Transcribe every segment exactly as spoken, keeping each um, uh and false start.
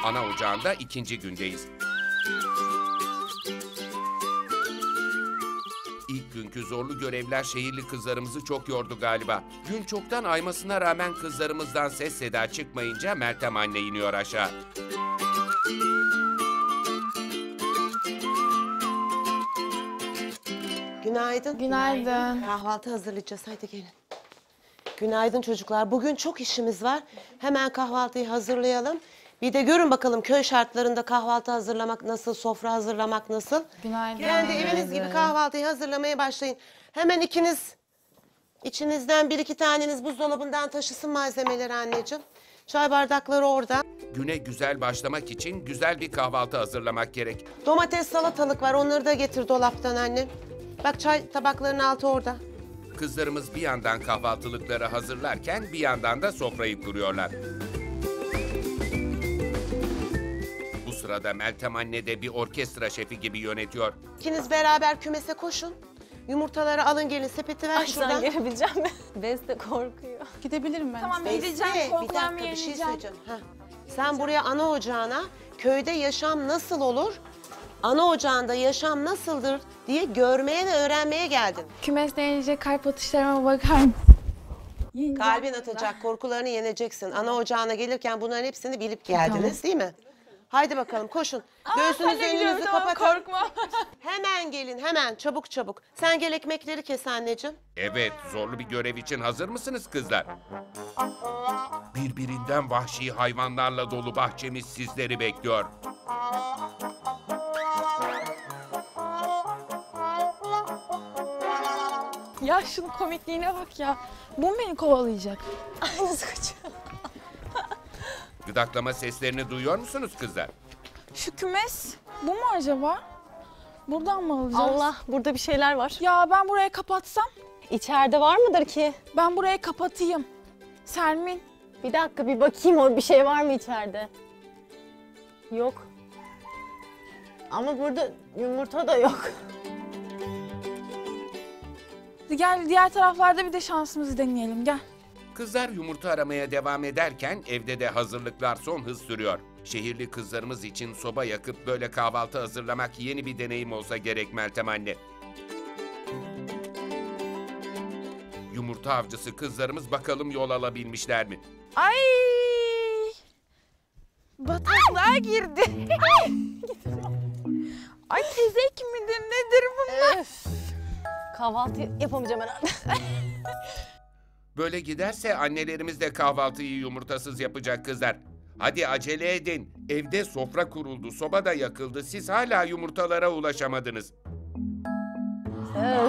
Ana ocağında ikinci gündeyiz. İlk günkü zorlu görevler şehirli kızlarımızı çok yordu galiba. Gün çoktan aymasına rağmen kızlarımızdan ses seda çıkmayınca Meltem anne iniyor aşağı. Günaydın. Günaydın. Kahvaltı hazırlayacağız. Hadi gelin. Günaydın çocuklar. Bugün çok işimiz var. Hemen kahvaltıyı hazırlayalım. Bir de görün bakalım köy şartlarında kahvaltı hazırlamak nasıl, sofra hazırlamak nasıl. Günaydın. Kendi eviniz gibi kahvaltıyı hazırlamaya başlayın. Hemen ikiniz, içinizden bir iki taneniz buzdolabından taşısın malzemeleri anneciğim. Çay bardakları orada. Güne güzel başlamak için güzel bir kahvaltı hazırlamak gerek. Domates, salatalık var. Onları da getir dolaptan annem. Bak çay tabaklarının altı orada. Kızlarımız bir yandan kahvaltılıkları hazırlarken bir yandan da sofrayı kuruyorlar. Bu sırada Meltem anne de bir orkestra şefi gibi yönetiyor. İkiniz beraber kümese koşun. Yumurtaları alın gelin sepeti ver Ay şuradan. sen gelebilecek misin? Beste korkuyor. Gidebilirim ben. Tamam, size. Beste, Gideceğim, bir korkularımı dakika bir şey yeneceğim. söyleyeceğim. Heh. Sen buraya ana ocağına köyde yaşam nasıl olur, ana ocağında yaşam nasıldır diye görmeye ve öğrenmeye geldin. Kümes deyince kalp atışlarıma bakar mısın? Kalbin atacak, korkularını yeneceksin. Ana ocağına gelirken bunların hepsini bilip geldiniz değil mi? Haydi bakalım koşun. Göğsünüzü önünüzü kapatın. Korkma. Hemen gelin hemen çabuk çabuk. Sen gel ekmekleri kes anneciğim. Evet, zorlu bir görev için hazır mısınız kızlar? Birbirinden vahşi hayvanlarla dolu bahçemiz sizleri bekliyor. Ya şunun komikliğine bak ya. Bu mu beni kovalayacak? Ay nasıl kaçıyor? Gıdaklama seslerini duyuyor musunuz kızlar? Şu kümes bu mu acaba? Buradan mı alacağız? Allah burada bir şeyler var. Ya ben burayı kapatsam? İçeride var mıdır ki? Ben burayı kapatayım. Sermin. Bir dakika bir bakayım o bir şey var mı içeride? Yok. Ama burada yumurta da yok. Gel diğer taraflarda bir de şansımızı deneyelim gel. Kızlar yumurta aramaya devam ederken evde de hazırlıklar son hız sürüyor. Şehirli kızlarımız için soba yakıp böyle kahvaltı hazırlamak yeni bir deneyim olsa gerek Meltem anne. Yumurta avcısı kızlarımız bakalım yol alabilmişler mi? Ay! Bataklığa girdi. Ay tezek midir nedir bunlar? Öf. Kahvaltı yapamayacağım herhalde. Böyle giderse annelerimiz de kahvaltıyı yumurtasız yapacak kızlar. Hadi acele edin. Evde sofra kuruldu, soba da yakıldı. Siz hala yumurtalara ulaşamadınız. Öf.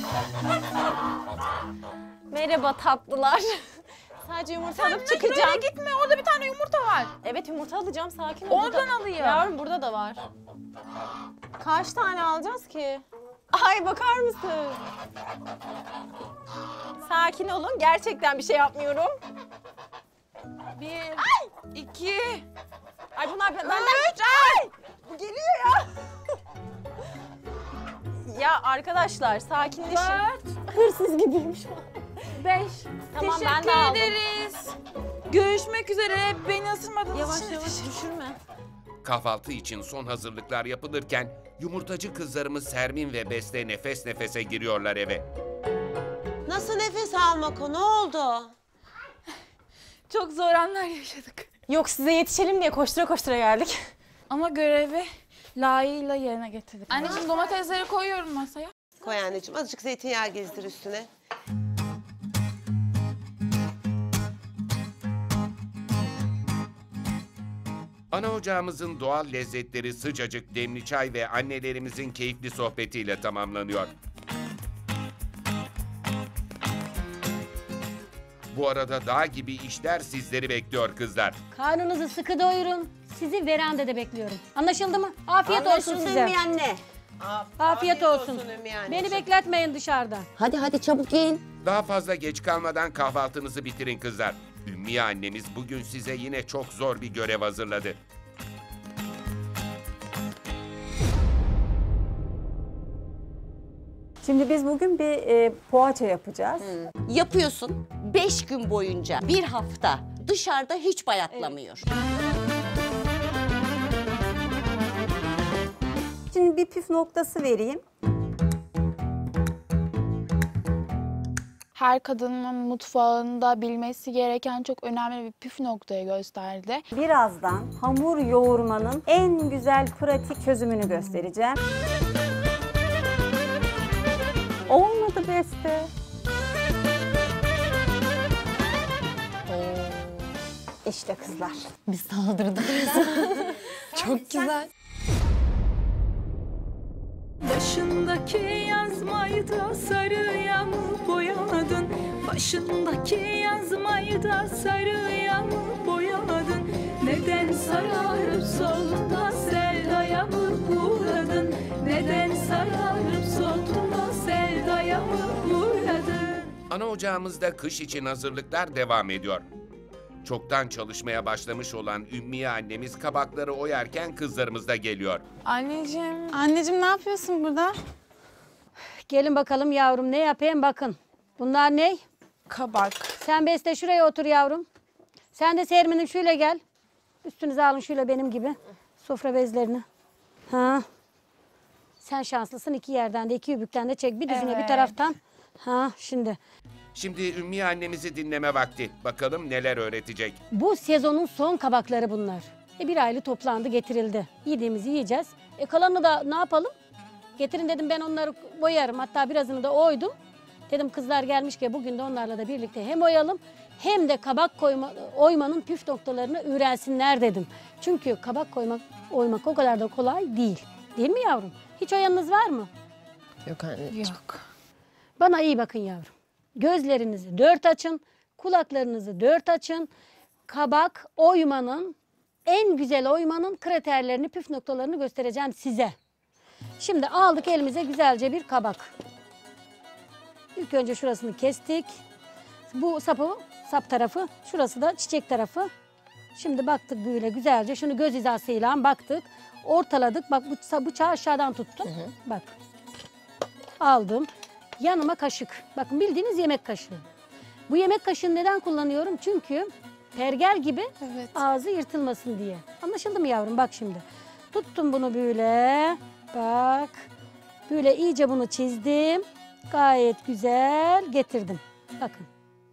Merhaba tatlılar. Sadece yumurta alıp çıkacağım. Şuraya gitme orada bir tane yumurta var. Evet yumurta alacağım sakin ol. Oradan Burada- alayım. Yavrum burada da var. Kaç tane alacağız ki? Ay bakar mısın? Sakin olun gerçekten bir şey yapmıyorum. Bir, iki, Ay bunlar benden... üç, ay! Bu geliyor ya. Ya arkadaşlar sakinleşin. Dört, Hırsız gibiyim şu an. beş. Tamam, ben Teşekkür de aldım. ederiz. Görüşmek üzere. Beni ısırmadığınız Yavaş için yavaş teşekkür- düşürme. Kahvaltı için son hazırlıklar yapılırken yumurtacı kızlarımız Sermin ve Beste nefes nefese giriyorlar eve. Nasıl nefes almak o? Ne oldu? Çok zor anlar yaşadık. Yok size yetişelim diye koştura koştura geldik. Ama görevi layığıyla yerine getirdik. Anneciğim domatesleri koyuyorum masaya. Koy anneciğim azıcık zeytinyağı gezdir üstüne. Ana ocağımızın doğal lezzetleri sıcacık demli çay ve annelerimizin keyifli sohbetiyle tamamlanıyor. Bu arada dağ gibi işler sizleri bekliyor kızlar. Karnınızı sıkı doyurun. Sizi verandada bekliyorum. Anlaşıldı mı? Afiyet olsun Anlaşıldı size. Ümmü anne. Afiyet olsun. Ümmü anneciğim. Beni bekletmeyin dışarıda. Hadi hadi çabuk yiyin. Daha fazla geç kalmadan kahvaltınızı bitirin kızlar. Ümmiye annemiz bugün size yine çok zor bir görev hazırladı. Şimdi biz bugün bir e, poğaça yapacağız. Yapıyorsun beş gün boyunca bir hafta dışarıda hiç bayatlamıyor. Şimdi bir püf noktası vereyim. Her kadının mutfağında bilmesi gereken çok önemli bir püf noktayı gösterdi. Birazdan hamur yoğurmanın en güzel pratik çözümünü göstereceğim. Olmadı Beste. İşte kızlar. Biz saldırdık. Çok güzel. Başındaki yazmayı da sarıya mı boyadın? Başındaki yazmayı da sarıya mı boyadın? Neden sararıp solda sevdaya mı uğradın? Neden sararıp solda sevdaya mı uğradın? Ana ocağımızda kış için hazırlıklar devam ediyor. Çoktan çalışmaya başlamış olan Ümmiye annemiz kabakları oyarken kızlarımız da geliyor. Anneciğim, anneciğim ne yapıyorsun burada? Gelin bakalım yavrum ne yapayım bakın. Bunlar ne? Kabak. Sen Beste şuraya otur yavrum. Sen de Sermin'im şöyle gel. Üstünüze alın şöyle benim gibi. Sofra bezlerini. Ha. Sen şanslısın iki yerden de iki übükten de çek. Bir dizine bir Evet. taraftan. Ha şimdi. Şimdi Ümmiye annemizi dinleme vakti. Bakalım neler öğretecek. Bu sezonun son kabakları bunlar. E bir aylı toplandı getirildi. Yediğimizi yiyeceğiz. E kalanını da ne yapalım? Getirin dedim ben onları boyarım. Hatta birazını da oydum. Dedim kızlar gelmişken bugün de onlarla da birlikte hem oyalım hem de kabak koyma, oymanın püf noktalarını öğrensinler dedim. Çünkü kabak koymak, oymak o kadar da kolay değil. Değil mi yavrum? Hiç oyanınız var mı? Yok anne. Yok. Bana iyi bakın yavrum. Gözlerinizi dört açın, kulaklarınızı dört açın. Kabak oymanın, en güzel oymanın kriterlerini, püf noktalarını göstereceğim size. Şimdi aldık elimize güzelce bir kabak. İlk önce şurasını kestik. Bu sapı, sap tarafı, şurası da çiçek tarafı. Şimdi baktık böyle güzelce, şunu göz hizasıyla baktık. Ortaladık, bak bu bıçağı aşağıdan tuttum. Hı hı. Bak, aldım. Yanıma kaşık. Bakın bildiğiniz yemek kaşığı. Bu yemek kaşığını neden kullanıyorum? Çünkü pergel gibi Evet. ağzı yırtılmasın diye. Anlaşıldı mı yavrum? Bak şimdi. Tuttum bunu böyle. Bak. Böyle iyice bunu çizdim. Gayet güzel getirdim. Bakın.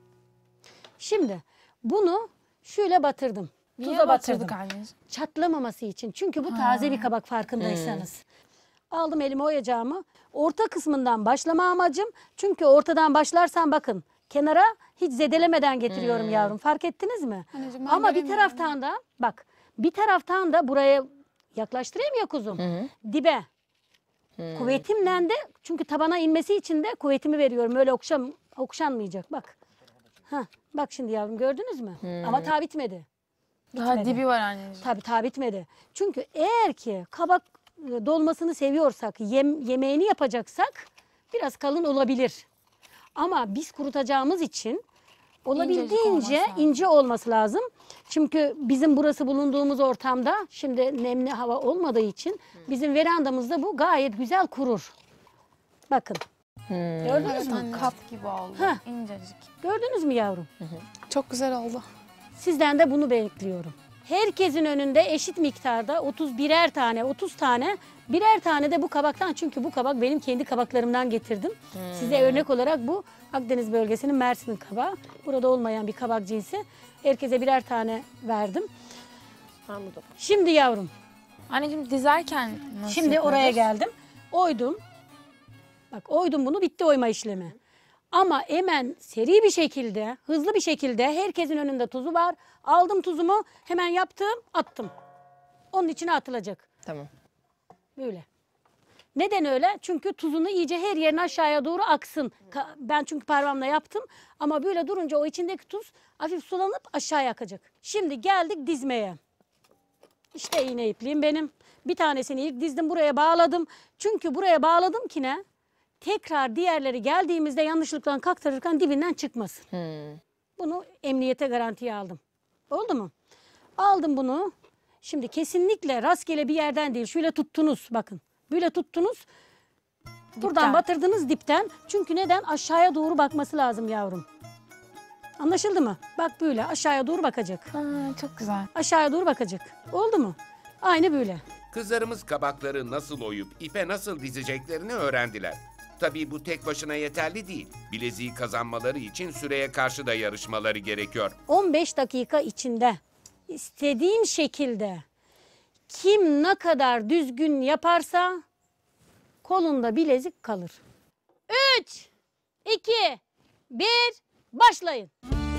Şimdi bunu şöyle batırdım. Niye Tuza batırdım. batırdık anneciğim? Çatlamaması için. Çünkü bu taze bir kabak farkındaysanız. Aldım elime oyacağımı. Orta kısmından başlama amacım. Çünkü ortadan başlarsam bakın kenara hiç zedelemeden getiriyorum yavrum. Fark ettiniz mi? Anneciğim, ben Ama bir göremiyorum. taraftan da bak bir taraftan da buraya yaklaştırayım ya kuzum. Dibe. Kuvvetimle de çünkü tabana inmesi için de kuvvetimi veriyorum. Öyle okşam, okşanmayacak bak. Hah, bak şimdi yavrum gördünüz mü? Ama ta bitmedi. Daha Bitmedi. dibi var anneciğim. Tabii ta bitmedi. Çünkü eğer ki kabak e, dolmasını seviyorsak, yem, yemeğini yapacaksak biraz kalın olabilir. Ama biz kurutacağımız için olabildiğince olması lazım. ince olması lazım. Çünkü bizim burası bulunduğumuz ortamda şimdi nemli hava olmadığı için bizim verandamızda bu gayet güzel kurur. Bakın. Gördünüz Evet mü? anne. Kap gibi oldu. Heh. İncecik. Gördünüz mü yavrum? Çok güzel oldu. Sizden de bunu bekliyorum. Herkesin önünde eşit miktarda otuz birer tane, otuz tane, birer tane de bu kabaktan. Çünkü bu kabak benim kendi kabaklarımdan getirdim. Size örnek olarak bu Akdeniz bölgesinin Mersin kabağı. Burada olmayan bir kabak cinsi. Herkese birer tane verdim. Şimdi yavrum, Anneciğim dizerken nasıl şimdi yapıyoruz? oraya geldim. Oydum. Bak oydum bunu, bitti oyma işlemi. Ama hemen seri bir şekilde, hızlı bir şekilde herkesin önünde tuzu var. Aldım tuzumu, hemen yaptım, attım. Onun içine atılacak. Tamam. Böyle. Neden öyle? Çünkü tuzunu iyice her yerine aşağıya doğru aksın. Ka- Ben çünkü parmağımla yaptım. Ama böyle durunca o içindeki tuz hafif sulanıp aşağıya akacak. Şimdi geldik dizmeye. İşte iğne ipliğim benim. Bir tanesini ilk dizdim, buraya bağladım. Çünkü buraya bağladım ki ne? Tekrar diğerleri geldiğimizde yanlışlıkla kaktırırken dibinden çıkmasın. Bunu emniyete garantiye aldım. Oldu mu? Aldım bunu. Şimdi kesinlikle rastgele bir yerden değil. Şöyle tuttunuz bakın. Böyle tuttunuz. Buradan Dipten. batırdınız dipten. Çünkü neden? Aşağıya doğru bakması lazım yavrum. Anlaşıldı mı? Bak böyle aşağıya doğru bakacak. Ha, çok güzel. Aşağıya doğru bakacak. Oldu mu? Aynı böyle. Kızlarımız kabakları nasıl oyup ipe nasıl dizeceklerini öğrendiler. Tabii bu tek başına yeterli değil. Bileziği kazanmaları için süreye karşı da yarışmaları gerekiyor. on beş dakika içinde istediğin şekilde kim ne kadar düzgün yaparsa kolunda bilezik kalır. üç, iki, bir, başlayın.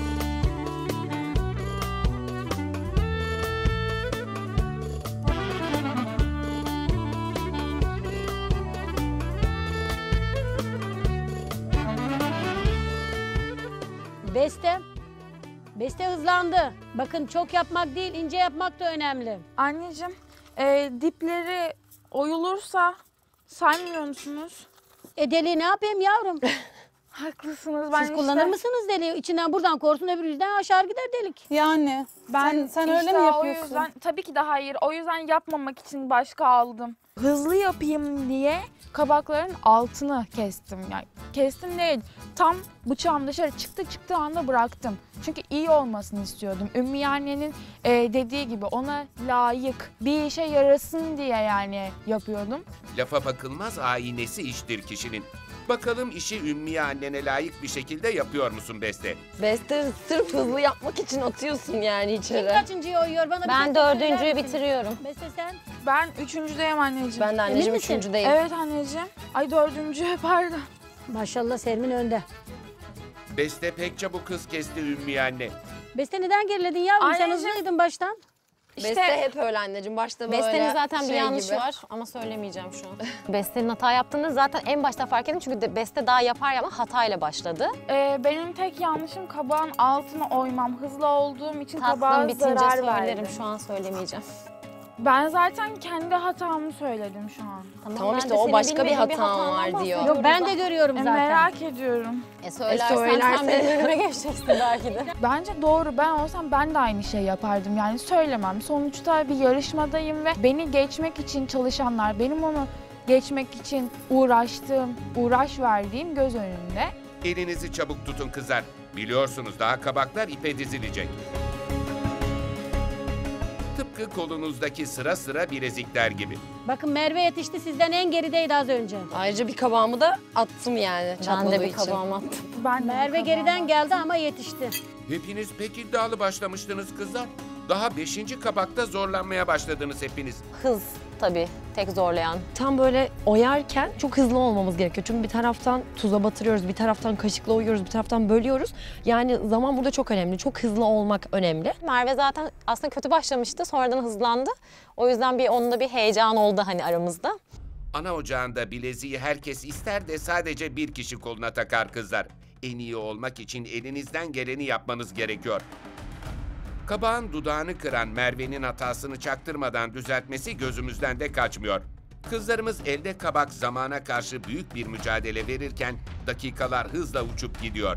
Beste. Beste hızlandı. Bakın çok yapmak değil, ince yapmak da önemli. Anneciğim, e, dipleri oyulursa saymıyor musunuz? E deliği ne yapayım yavrum? Haklısınız. Ben Siz kullanır mısınız deliği? İçinden buradan korsun, öbür yüzden aşağı gider delik. Yani ben sen, sen öyle işte mi o yapıyorsun? yüzden, tabii ki de hayır. O yüzden yapmamak için başka aldım. Hızlı yapayım diye kabakların altını kestim. Yani kestim değil. Tam bıçağım dışarı çıktı çıktığı anda bıraktım. Çünkü iyi olmasını istiyordum. Ümmü annenin e, dediği gibi ona layık bir işe yarasın diye yani yapıyordum. Lafa bakılmaz aynesi iştir kişinin. Bakalım işi Ümmiye annene layık bir şekilde yapıyor musun Beste? Beste sırf hızlı yapmak için atıyorsun yani Kim içeri. kaçıncıyı oyuyor? Bana bir Ben tek söyler dördüncüyü misin? bitiriyorum. Beste sen? Ben üçüncüdeyim anneciğim. Ben de anneciğim misin? üçüncüdeyim. Evet anneciğim. Ay dördüncü pardon. Maşallah Sermin önde. Beste pek çabuk hız kesti Ümmiye anne. Beste neden geriledin yavrum? Sen Anneciğim. hızlıydın baştan. Beste hep öyle anneciğim. Başta böyle Beste'nin zaten bir şey yanlışı gibi. var ama söylemeyeceğim şu an. Beste'nin hata yaptığını zaten en başta fark ettim çünkü de Beste daha yapar ama hatayla başladı. Ee, benim tek yanlışım kabağın altına oymam. Hızlı olduğum için kabağa Tatlım bitince zarar söylerim, verdim. şu an söylemeyeceğim. Ben zaten kendi hatamı söyledim şu an. Tamam ben işte de o senin başka bir bilmediğin hatan hatandan var diyor. bahsediyorum. Yok ben de görüyorum E, zaten. merak ediyorum. E söylersen, söylersen- sen benim önüme geçeceksin belki de. Bence doğru. Ben olsam ben de aynı şey yapardım. Yani söylemem. Sonuçta bir yarışmadayım ve beni geçmek için çalışanlar, benim onu geçmek için uğraştığım, uğraş verdiğim göz önünde. Elinizi çabuk tutun kızlar. Biliyorsunuz daha kabaklar ipe dizilecek. Tıpkı kolunuzdaki sıra sıra bilezikler gibi. Bakın Merve yetişti, sizden en gerideydi az önce. Ayrıca bir kabağımı da attım yani Ben çatladığı de bir için. kabağımı attım. Ben de Merve kabağım geriden var. geldi ama yetişti. Hepiniz pek iddialı başlamıştınız kızlar. Daha beşinci kabakta zorlanmaya başladınız hepiniz. Hız tabii tek zorlayan. Tam böyle oyarken çok hızlı olmamız gerekiyor. Çünkü bir taraftan tuza batırıyoruz, bir taraftan kaşıkla oyuyoruz, bir taraftan bölüyoruz. Yani zaman burada çok önemli. Çok hızlı olmak önemli. Merve zaten aslında kötü başlamıştı, sonradan hızlandı. O yüzden bir onunla bir heyecan oldu hani aramızda. Ana ocağında bileziği herkes ister de sadece bir kişi koluna takar kızlar. En iyi olmak için elinizden geleni yapmanız gerekiyor. Kabağın dudağını kıran Merve'nin hatasını çaktırmadan düzeltmesi gözümüzden de kaçmıyor. Kızlarımız elde kabak zamana karşı büyük bir mücadele verirken dakikalar hızla uçup gidiyor.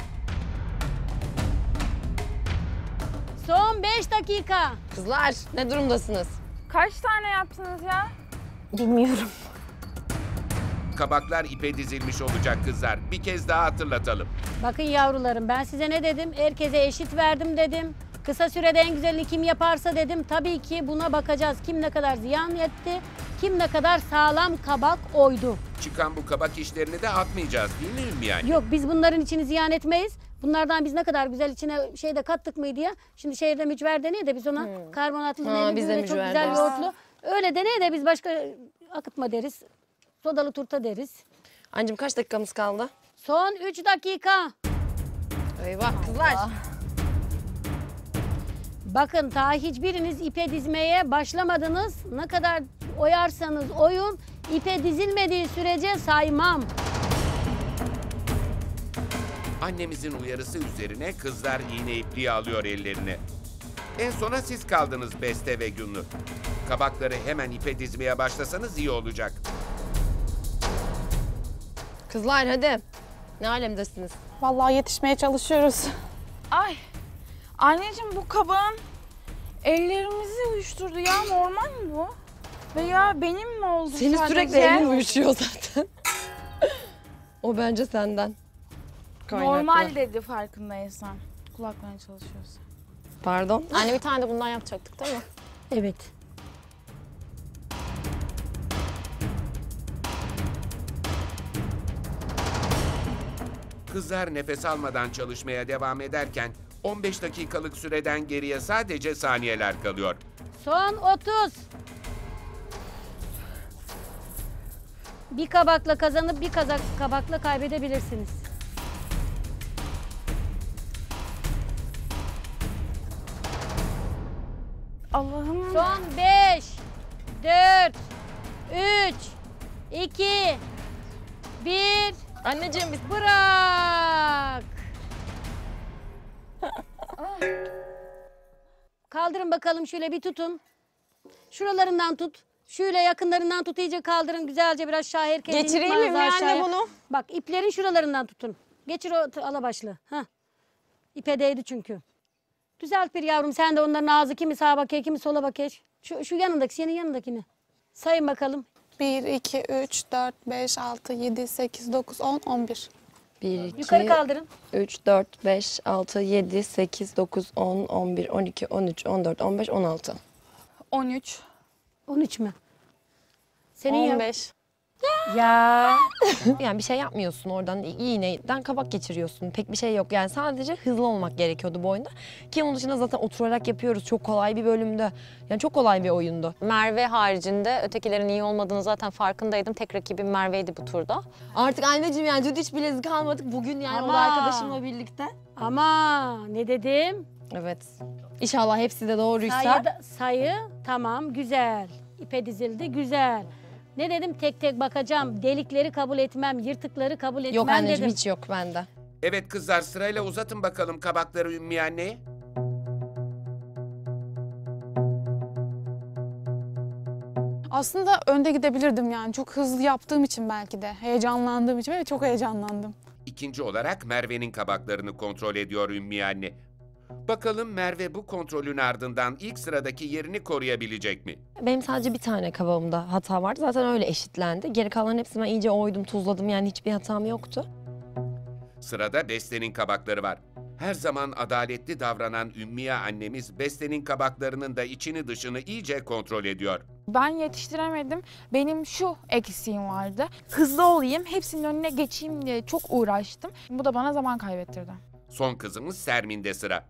Son beş dakika. Kızlar ne durumdasınız? Kaç tane yaptınız ya? Bilmiyorum. Kabaklar ipe dizilmiş olacak kızlar. Bir kez daha hatırlatalım. Bakın yavrularım, ben size ne dedim? Herkese eşit verdim dedim. Kısa sürede en güzelini kim yaparsa dedim. Tabii ki buna bakacağız. Kim ne kadar ziyan etti, kim ne kadar sağlam kabak oydu. Çıkan bu kabak işlerini de atmayacağız değil mi Ümmü yani? Yok, biz bunların içini ziyan etmeyiz. Bunlardan biz ne kadar güzel içine şey de kattık mıydı ya? Şimdi şehirde mücver deniyor da biz ona karbonatlı Ha, neli biz de böyle çok mücver güzel deriz. yoğurtlu. Öyle deniyor da biz başka akıtma deriz. Sodalı turta deriz. Anneciğim kaç dakikamız kaldı? Son üç dakika. Eyvah kızlar. Bakın daha hiçbiriniz ipe dizmeye başlamadınız. Ne kadar oyarsanız oyun, ipe dizilmediği sürece saymam. Annemizin uyarısı üzerine kızlar iğne ipliği alıyor ellerine. En sona siz kaldınız Beste ve Güllü. Kabakları hemen ipe dizmeye başlasanız iyi olacak. Kızlar hadi. Ne alemdesiniz? Vallahi yetişmeye çalışıyoruz. Ay. Anneciğim bu kabağın ellerimizi uyuşturdu ya. Normal mi bu? Veya benim mi oldu Senin sadece? sürekli elin uyuşuyor zaten. O bence senden. Kaynaklı. Normal dedi farkındaysan. Kulaklarına çalışıyorsa. Pardon. Anne bir tane de bundan yapacaktık değil mi? Evet. Kızlar nefes almadan çalışmaya devam ederken on beş dakikalık süreden geriye sadece saniyeler kalıyor. Son otuz. Bir kabakla kazanıp bir kazak kabakla kaybedebilirsiniz. Allah'ım. Son beş, dört, üç, iki, bir. Anneciğim biz Bırak. Kaldırın bakalım, şöyle bir tutun. Şuralarından tut. Şöyle yakınlarından tut, iyice kaldırın güzelce, biraz aşağı herkes. Geçireyim mi anne bunu? Bak, iplerin şuralarından tutun. Geçir o alabaşlı. Hah. İpe değdi çünkü. Düzelt bir yavrum, sen de onların ağzı kimi sağa bakıyor, kimi sola bakıyor. Şu, şu yanındaki, senin yanındakini. Sayın bakalım. bir, iki, üç, dört, beş, altı, yedi, sekiz, dokuz, on, on bir. bir, iki, Yukarı kaldırın. üç, dört, beş, altı, yedi, sekiz, dokuz, on, on bir, on iki, on üç, on dört, on beş, on altı. on üç. on üç mü? Senin on beş. Ya. Yani bir şey yapmıyorsun oradan, iğneden kabak geçiriyorsun. Pek bir şey yok. Yani sadece hızlı olmak gerekiyordu bu oyunda. Ki onun dışında zaten oturarak yapıyoruz. Çok kolay bir bölümdü. Yani çok kolay bir oyundu. Merve haricinde ötekilerin iyi olmadığını zaten farkındaydım. Tek rakibim Merve'ydi bu turda. Artık anneciğim yani dün hiç bilezik almadık. Bugün yani o da Ama- arkadaşımla birlikte. Ama ne dedim? Evet. İnşallah hepsi de doğruysa. Sayı, da- sayı tamam, güzel. İpe dizildi, güzel. Ne dedim? Tek tek bakacağım. Delikleri kabul etmem, yırtıkları kabul etmem Yok anneciğim dedim. hiç yok bende. Evet kızlar, sırayla uzatın bakalım kabakları Ümmüye anneye. Aslında önde gidebilirdim yani. Çok hızlı yaptığım için belki de. Heyecanlandığım için ve çok heyecanlandım. İkinci olarak Merve'nin kabaklarını kontrol ediyor Ümmüye anne. Bakalım Merve bu kontrolün ardından ilk sıradaki yerini koruyabilecek mi? Benim sadece bir tane kabağımda hata vardı. Zaten öyle eşitlendi. Geri kalan hepsini ben iyice oydum, tuzladım. Yani hiçbir hatam yoktu. Sırada Beste'nin kabakları var. Her zaman adaletli davranan Ümmüye annemiz Beste'nin kabaklarının da içini dışını iyice kontrol ediyor. Ben yetiştiremedim. Benim şu eksiğim vardı. Hızlı olayım, hepsinin önüne geçeyim diye çok uğraştım. Bu da bana zaman kaybettirdi. Son kızımız Sermin'de sıra.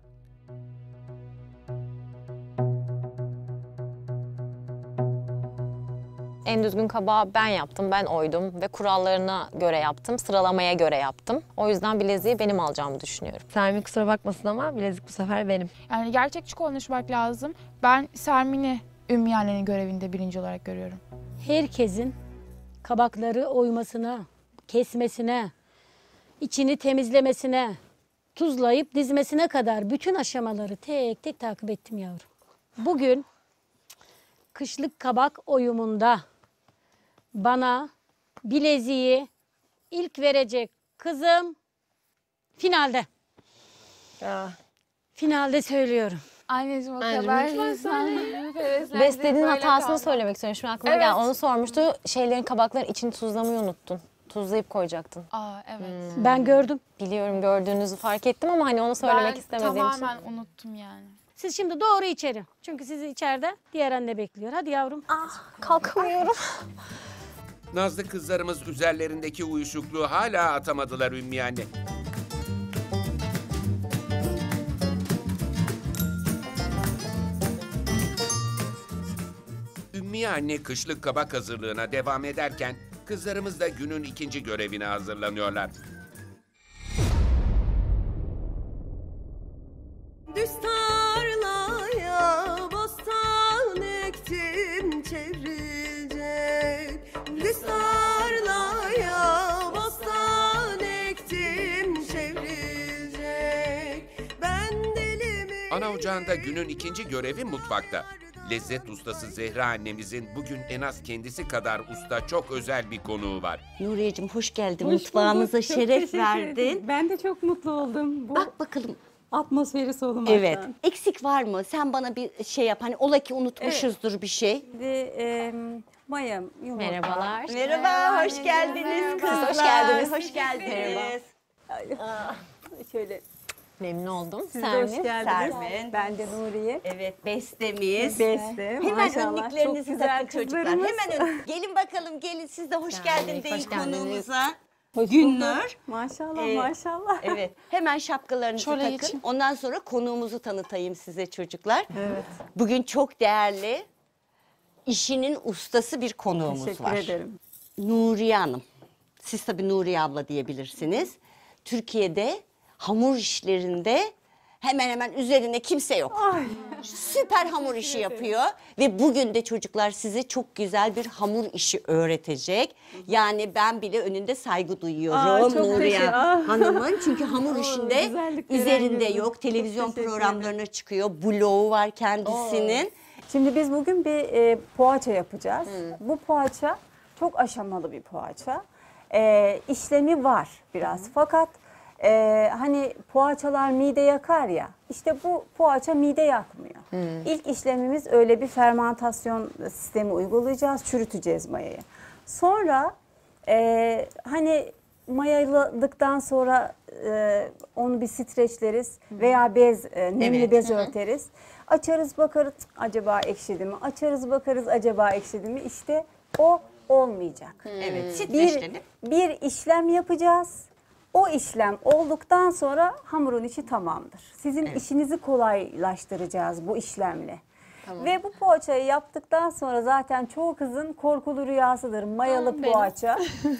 En düzgün kabağı ben yaptım, ben oydum ve kurallarına göre yaptım, sıralamaya göre yaptım. O yüzden bileziği benim alacağımı düşünüyorum. Sermin kusura bakmasın ama bilezik bu sefer benim. Yani gerçekçi konuşmak lazım. Ben Sermin'i Ümmüye annenin görevinde birinci olarak görüyorum. Herkesin kabakları oymasına, kesmesine, içini temizlemesine, tuzlayıp dizmesine kadar bütün aşamaları tek tek takip ettim yavrum. Bugün kışlık kabak oyumunda bana bileziği ilk verecek kızım finalde. Ah. Finalde söylüyorum. Anneciğim o Anneciğim, kadar lütfen Beste'nin hatasını söylemek istiyorum. Şimdi aklıma Evet. geldi. Onu sormuştu. Şeylerin, kabakların içini tuzlamayı unuttun. Tuzlayıp koyacaktın. Aa evet. Ben gördüm. Biliyorum, gördüğünüzü fark ettim ama hani onu söylemek Ben istemediğim için. tamamen unuttum yani. Siz şimdi doğru içeri. Çünkü sizi içeride diğer anne bekliyor. Hadi yavrum. Kalkamıyorum. Nazlı kızlarımız üzerlerindeki uyuşukluğu hala atamadılar Ümmüye anne. Ümmüye anne kışlık kabak hazırlığına devam ederken kızlarımız da günün ikinci görevine hazırlanıyorlar. Düz tarlaya bostan ektim çevrilecek. Düz tarlaya bostan ektim çevrilecek. Ben delimi... Ana ocağında günün ikinci görevi mutfakta. Lezzet ustası Zehra annemizin bugün en az kendisi kadar usta çok özel bir konuğu var. Nuriyeciğim hoş geldin. Hoş Mutfağımıza bulduk, çok şeref teşekkür verdin. ederim. Ben de çok mutlu oldum bu Bak bakalım. atmosferi solumaktan. Evet. Eksik var mı? Sen bana bir şey yap. Hani ola ki unutmuşuzdur bir şey. Şimdi e, maya, yumurta. Merhabalar. Merhaba, hoş Merhaba, geldiniz merhaba. kızlar. Hoş geldiniz. Hoş geldiniz. Şöyle Memnun oldum. siz de hoş Sermin. geldiniz. Sermin. Ben de Nuriye. Evet, bestemiz. Beste. Hemen Maşallah, çok önlüklerinizi güzel takın çocuklar. kızlarımız. Hemen ön... Gelin bakalım, gelin siz de hoş Yani, geldin hoş deyin geldiniz. konuğumuza. Günnur. Maşallah Ee, maşallah. Evet. Hemen şapkalarınızı Şöyle takın. geçeyim. Ondan sonra konuğumuzu tanıtayım size çocuklar. Evet. Bugün çok değerli, işinin ustası bir konuğumuz Teşekkür var. ederim. Nuriye Hanım. Siz tabii Nuriye abla diyebilirsiniz. Türkiye'de hamur işlerinde hemen hemen üzerinde kimse yok. Süper hamur işi yapıyor ve bugün de çocuklar size çok güzel bir hamur işi öğretecek. Yani ben bile önünde saygı duyuyorum Aa, çok Nuriye teşekkür- Ah. Hanım'ın. Çünkü hamur Oo, işinde güzellik veren üzerinde gözüm. yok. Çok Televizyon teşekkür programlarına çıkıyor. Bloğu var kendisinin. Şimdi biz bugün bir e, poğaça yapacağız. Bu poğaça çok aşamalı bir poğaça. E, işlemi var biraz fakat e, hani poğaçalar mide yakar ya, işte bu poğaça mide yakmıyor. İlk işlemimiz öyle bir fermantasyon sistemi uygulayacağız, çürüteceğiz mayayı. Sonra e, hani mayaladıktan sonra e, onu bir streçleriz veya bez, e, nemli Evet. bez örteriz. Açarız bakarız acaba ekşidi mi? Açarız bakarız acaba ekşidi mi? İşte o olmayacak. Evet, Bir, streçlenip. bir işlem yapacağız. O işlem olduktan sonra hamurun içi tamamdır. Sizin işinizi kolaylaştıracağız bu işlemle. Ve bu poğaçayı yaptıktan sonra zaten çoğu kızın korkulu rüyasıdır mayalı poğaça.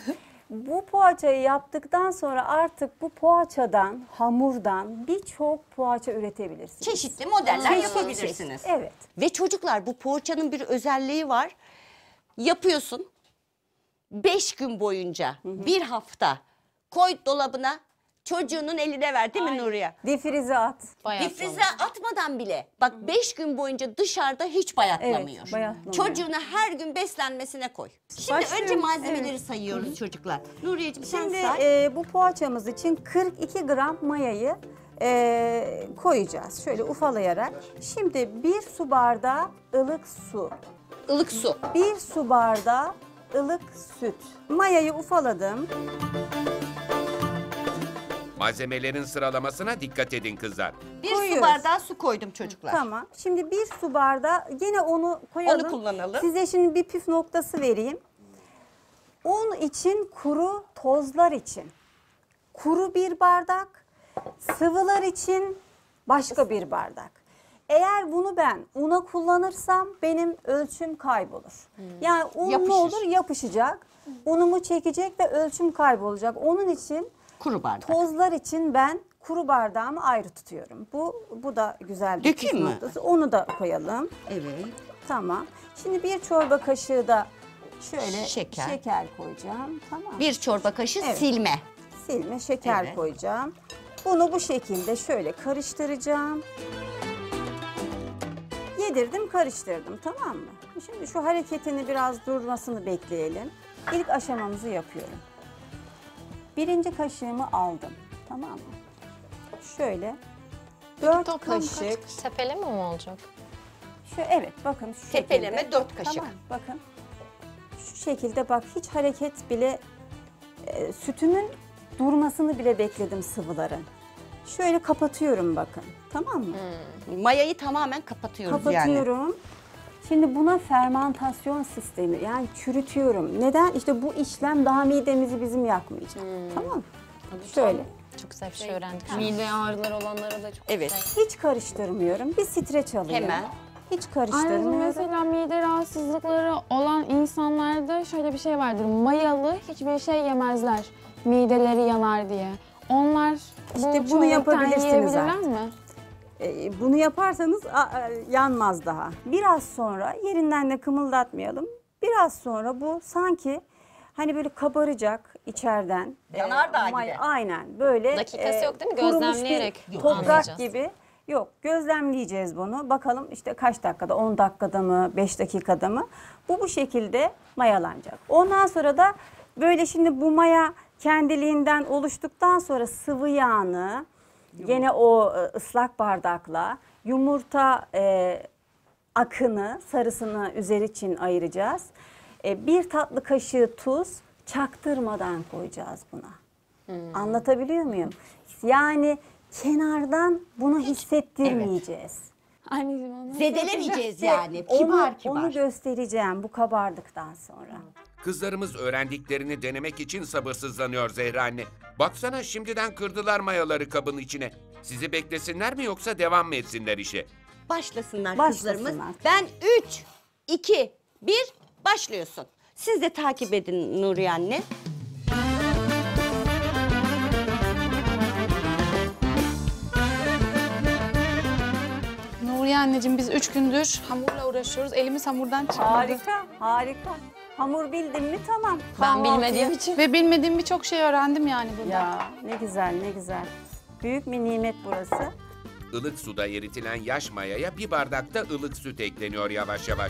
Bu poğaçayı yaptıktan sonra artık bu poğaçadan, hamurdan birçok poğaça üretebilirsiniz. Çeşitli modeller Çeşit yapabilirsiniz. çeşit, evet. Ve çocuklar bu poğaçanın bir özelliği var. Yapıyorsun. Beş gün boyunca, bir hafta koy dolabına, çocuğunun eline ver değil mi Nuriye? Difrize at. Difrize atmadan bile bak beş gün boyunca dışarıda hiç bayatlamıyor. Evet, bayatlamıyor. Çocuğuna her gün beslenmesine koy. Şimdi Başlıyorum. önce malzemeleri Evet. sayıyoruz çocuklar. Nuriyeciğim sen Şimdi say. e, bu poğaçamız için kırk iki gram mayayı e, koyacağız. Şöyle ufalayarak. Şimdi bir su bardağı ılık su. Ilık su. Bir su bardağı ılık süt. Mayayı ufaladım. Malzemelerin sıralamasına dikkat edin kızlar. Bir su koyuyoruz. bardağı su koydum çocuklar. Tamam. Şimdi bir su bardağı yine onu koyalım. Onu kullanalım. Size şimdi bir püf noktası vereyim. Un için, kuru tozlar için kuru bir bardak, sıvılar için başka bir bardak. Eğer bunu ben una kullanırsam benim ölçüm kaybolur. Yani un Yapışır. ne olur? Yapışacak. Unumu çekecek ve ölçüm kaybolacak. Onun için Kuru bardak. tozlar için ben kuru bardağımı ayrı tutuyorum. Bu bu da güzel bir Dökeyim püf mi? noktası. Onu da koyalım. Evet. Tamam. Şimdi bir çorba kaşığı da şöyle Şeker. şeker koyacağım. Tamam. Bir çorba kaşığı Evet. silme. Silme şeker Evet. koyacağım. Bunu bu şekilde şöyle karıştıracağım. Yedirdim, karıştırdım, tamam mı? Şimdi şu hareketini biraz durmasını bekleyelim. İlk aşamamızı yapıyorum. Birinci kaşığımı aldım, tamam mı? Şöyle dört toplam kaç kaşık. Tepeleme mi olacak? Şu evet, bakın şu Tepeleme şekilde. dört kaşık. Tamam, bakın. Şu şekilde bak, hiç hareket bile, e, sütümün durmasını bile bekledim sıvıların. Şöyle kapatıyorum bakın, tamam mı? Mayayı tamamen kapatıyoruz yani. Kapatıyorum. Şimdi buna fermantasyon sistemi, yani çürütüyorum. Neden? İşte bu işlem daha midemizi bizim yakmayacak. Tamam mı? Şöyle. Çok güzel bir şey öğrendik. Mide ağrıları olanlara da çok Evet. güzel. Hiç karıştırmıyorum. Bir streç alıyorum. Hemen. Hiç Ayrıca karıştırmıyorum. mesela mide rahatsızlıkları olan insanlarda şöyle bir şey vardır. Mayalı hiçbir şey yemezler. Mideleri yanar diye. Onlar bu İşte bunu çoğunlukla yapabilirsiniz yiyebilirler artık. mi? Ee, bunu yaparsanız a, a, yanmaz daha. Biraz sonra yerinden de kımıldatmayalım. Biraz sonra bu sanki hani böyle kabaracak içeriden. Yanardağ Ee, may- gibi. Aynen böyle. Dakikası yok değil mi? kurumuş bir Gözlemleyerek toprak anlayacağız. gibi. Yok, gözlemleyeceğiz bunu. Bakalım işte kaç dakikada, on dakikada mı, beş dakikada mı? Bu bu şekilde mayalanacak. Ondan sonra da böyle şimdi bu maya kendiliğinden oluştuktan sonra sıvı yağını gene o e, ıslak bardakla yumurta e, akını, sarısını üzeri için ayıracağız. E, bir tatlı kaşığı tuz çaktırmadan koyacağız buna. Anlatabiliyor muyum? Yani kenardan bunu hissettirmeyeceğiz. Anneciğim onu Zedelemeyeceğiz İşte yani. onu, Kibar kibar. onu göstereceğim bu kabardıktan sonra. Kızlarımız öğrendiklerini denemek için sabırsızlanıyor Zehra anne. Baksana şimdiden kırdılar mayaları kabın içine. Sizi beklesinler mi yoksa devam mı etsinler işe? Başlasınlar, Başlasınlar. kızlarımız. Ben üç, iki, bir başlıyorsun. Siz de takip edin Nuriye anne. Nuriye anneciğim biz üç gündür hamurla uğraşıyoruz. Elimiz hamurdan çıkmadı. Harika, harika. Hamur bildin mi tamam. Ben Kahvaltıya- bilmediğim için. Ve bilmediğim birçok şey öğrendim yani burada. Ya ne güzel, ne güzel. Büyük bir nimet burası. Ilık suda eritilen yaş mayaya bir bardak da ılık süt ekleniyor yavaş yavaş.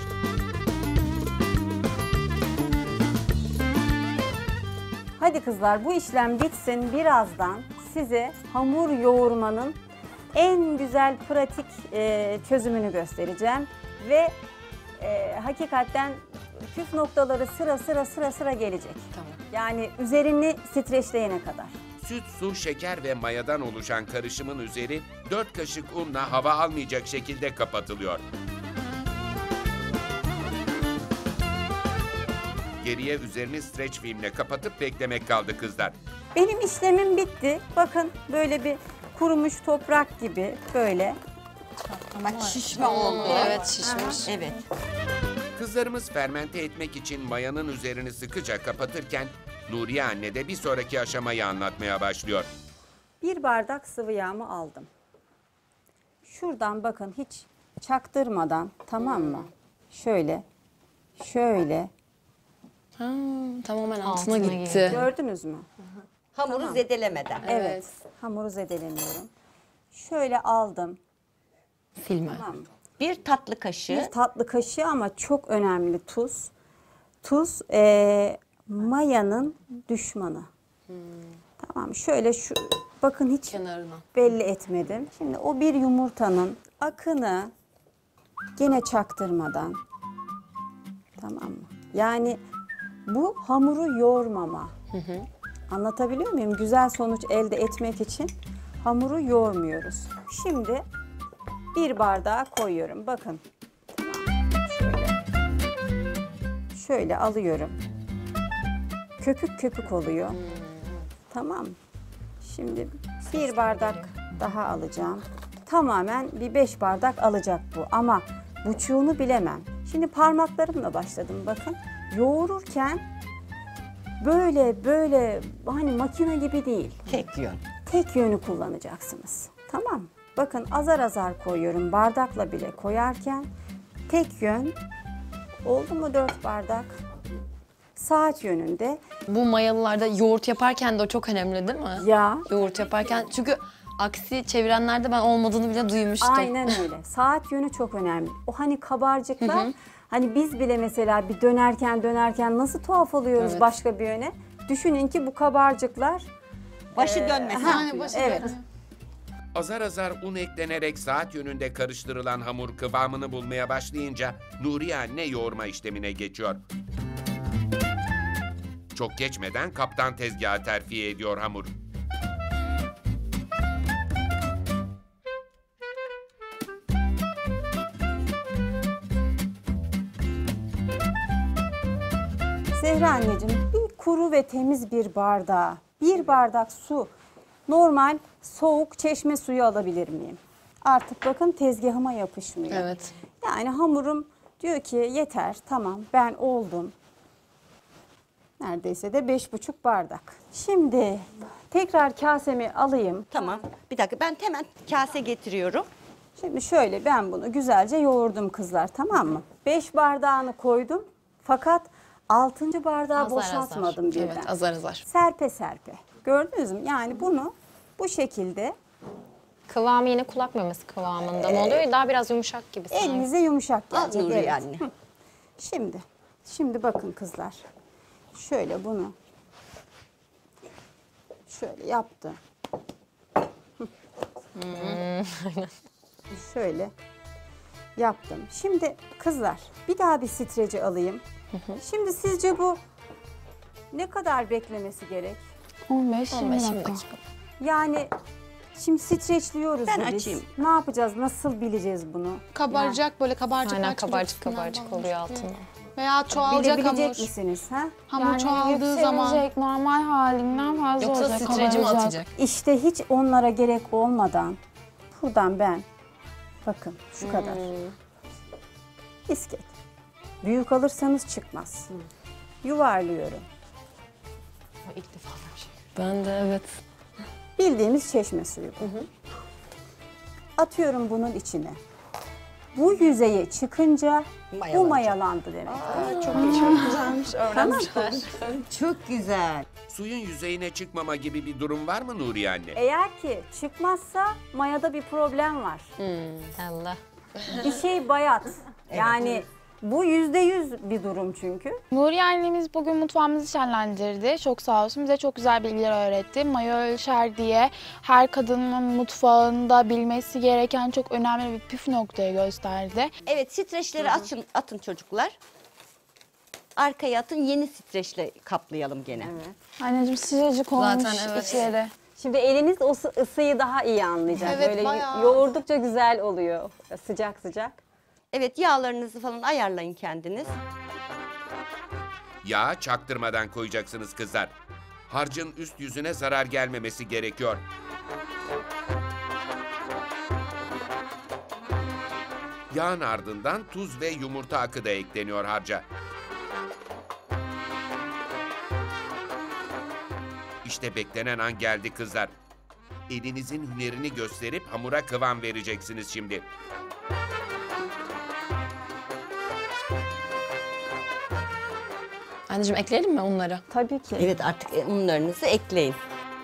Hadi kızlar bu işlem bitsin. Birazdan size hamur yoğurmanın en güzel pratik e, çözümünü göstereceğim. Ve e, hakikaten püf noktaları sıra sıra sıra sıra gelecek. Tamam. Yani üzerini streçleyene kadar. Süt, su, şeker ve mayadan oluşan karışımın üzeri dört kaşık unla hava almayacak şekilde kapatılıyor. Geriye üzerini streç filmle kapatıp beklemek kaldı kızlar. Benim işlemim bitti. Bakın böyle bir kurumuş toprak gibi böyle. Bak şişme oldu. Evet şişmiş. Evet. Kızlarımız fermente etmek için mayanın üzerini sıkıca kapatırken Nuriye anne de bir sonraki aşamayı anlatmaya başlıyor. Bir bardak sıvı yağımı aldım. Şuradan bakın hiç çaktırmadan, tamam mı? Şöyle, şöyle. Ha, tamamen altına, Altına gitti. Gördünüz mü? Hamuru Tamam. zedelemeden. Evet. Hamuru zedelemiyorum. Şöyle aldım. Silme. Tamam mı? Bir tatlı kaşığı. Bir tatlı kaşığı ama çok önemli tuz. Tuz eee, mayanın düşmanı. Tamam, şöyle şu bakın hiç Kenarına. belli etmedim. Şimdi o bir yumurtanın akını gene çaktırmadan, tamam mı? Yani bu hamuru yoğurmama. Anlatabiliyor muyum? Güzel sonuç elde etmek için hamuru yoğurmuyoruz. Şimdi bir bardağa koyuyorum. Bakın. Tamam. Şöyle. Şöyle alıyorum. Köpük köpük oluyor. Tamam. Şimdi bir bardak daha alacağım. Tamamen bir beş bardak alacak bu ama buçuğunu bilemem. Şimdi parmaklarımla başladım bakın. Yoğururken böyle böyle hani makine gibi değil. Tek yön. Tek yönü kullanacaksınız. Tamam mı? Bakın azar azar koyuyorum. Bardakla bile koyarken tek yön. Oldu mu dört bardak? Saat yönünde. Bu mayalılarda yoğurt yaparken de o çok önemli değil mi? Ya. Yoğurt yaparken çünkü aksi çevirenlerde ben olmadığını bile duymuştum. Aynen öyle. Saat yönü çok önemli. O hani kabarcıklar, hani biz bile mesela bir dönerken dönerken nasıl tuhaf oluyoruz Evet. başka bir yöne. Düşünün ki bu kabarcıklar Başı Ee, dönmesin. ha, Yani başı evet. dönüyor. Azar azar un eklenerek saat yönünde karıştırılan hamur kıvamını bulmaya başlayınca Nuriye anne yoğurma işlemine geçiyor. Çok geçmeden kaptan tezgaha terfi ediyor hamuru. Zehra anneciğim bir kuru ve temiz bir bardağa bir bardak su, normal soğuk çeşme suyu alabilir miyim? Artık bakın tezgahıma yapışmıyor. Evet. Yani hamurum diyor ki yeter, tamam ben oldum. Neredeyse de beş buçuk bardak. Şimdi tekrar kasemi alayım. Tamam. Bir dakika ben hemen kase getiriyorum. Şimdi şöyle ben bunu güzelce yoğurdum kızlar, tamam mı? Beş bardağını koydum fakat altıncı bardağı Azar boşaltmadım azar. birden. Evet azar azar. Serpe serpe. Gördünüz mü? Yani bunu bu şekilde Kıvamı yine kulak memesi kıvamında mı oluyor? Daha biraz yumuşak gibi sanki. elinize yumuşak Al gelecek. Nuriye evet. anne. Hı. Şimdi, şimdi bakın kızlar. Şöyle bunu şöyle yaptım. Hı. Şöyle yaptım. Şimdi kızlar bir daha bir streci alayım. Şimdi sizce bu ne kadar beklemesi gerek? on beş on yirmi beş yirmi dakika. dakika. Yani Şimdi streçliyoruz Ben da biz. açayım. Ne yapacağız? Nasıl bileceğiz bunu? Kabaracak böyle kabarcıklar Aynen çıkacak kabarcık üstünden kabarcık falan oluyor işte. altında. Veya çoğalacak Bilebilecek hamur. misiniz? Ha? Hamur çoğaldığı zaman. yükselecek, normal halinden fazla Yoksa olacak, streçe mi kabaracak. atacak? İşte hiç onlara gerek olmadan buradan ben bakın şu kadar misket. Büyük alırsanız çıkmaz. Yuvarlıyorum. İlk defa bir şey. Ben de evet. Bildiğimiz çeşme suyu bu. Atıyorum bunun içine. Bu yüzeye çıkınca bu Mayalanacak. mayalandı demek. Çok iyi. Çok güzelmiş. Öğrenmişler. Çok güzel. Suyun yüzeyine çıkmama gibi bir durum var mı Nuriye anne? Eğer ki çıkmazsa mayada bir problem var. Allah. Bir şey bayat. Yani bu yüzde yüz bir durum çünkü. Nuriye annemiz bugün mutfağımızı şenlendirdi. Çok sağ olsun. Bize çok güzel bilgiler öğretti. Maya ölçer diye her kadının mutfağında bilmesi gereken çok önemli bir püf noktayı gösterdi. Evet, streçleri açın, atın çocuklar. Arkaya atın, yeni streçle kaplayalım gene. Anneciğim sıcacık olmuş Zaten evet. içleri. Şimdi eliniz o ısı- ısıyı daha iyi anlayacak. Evet, Böyle bayağı. yoğurdukça güzel oluyor. Sıcak sıcak. Evet, yağlarınızı falan ayarlayın kendiniz. Yağı çaktırmadan koyacaksınız kızlar. Harcın üst yüzüne zarar gelmemesi gerekiyor. Yağın ardından tuz ve yumurta akı da ekleniyor harca. İşte beklenen an geldi kızlar. Elinizin hünerini gösterip hamura kıvam vereceksiniz şimdi. Anneciğim ekleyelim mi onları? Tabii ki. Evet, artık unlarınızı ekleyin.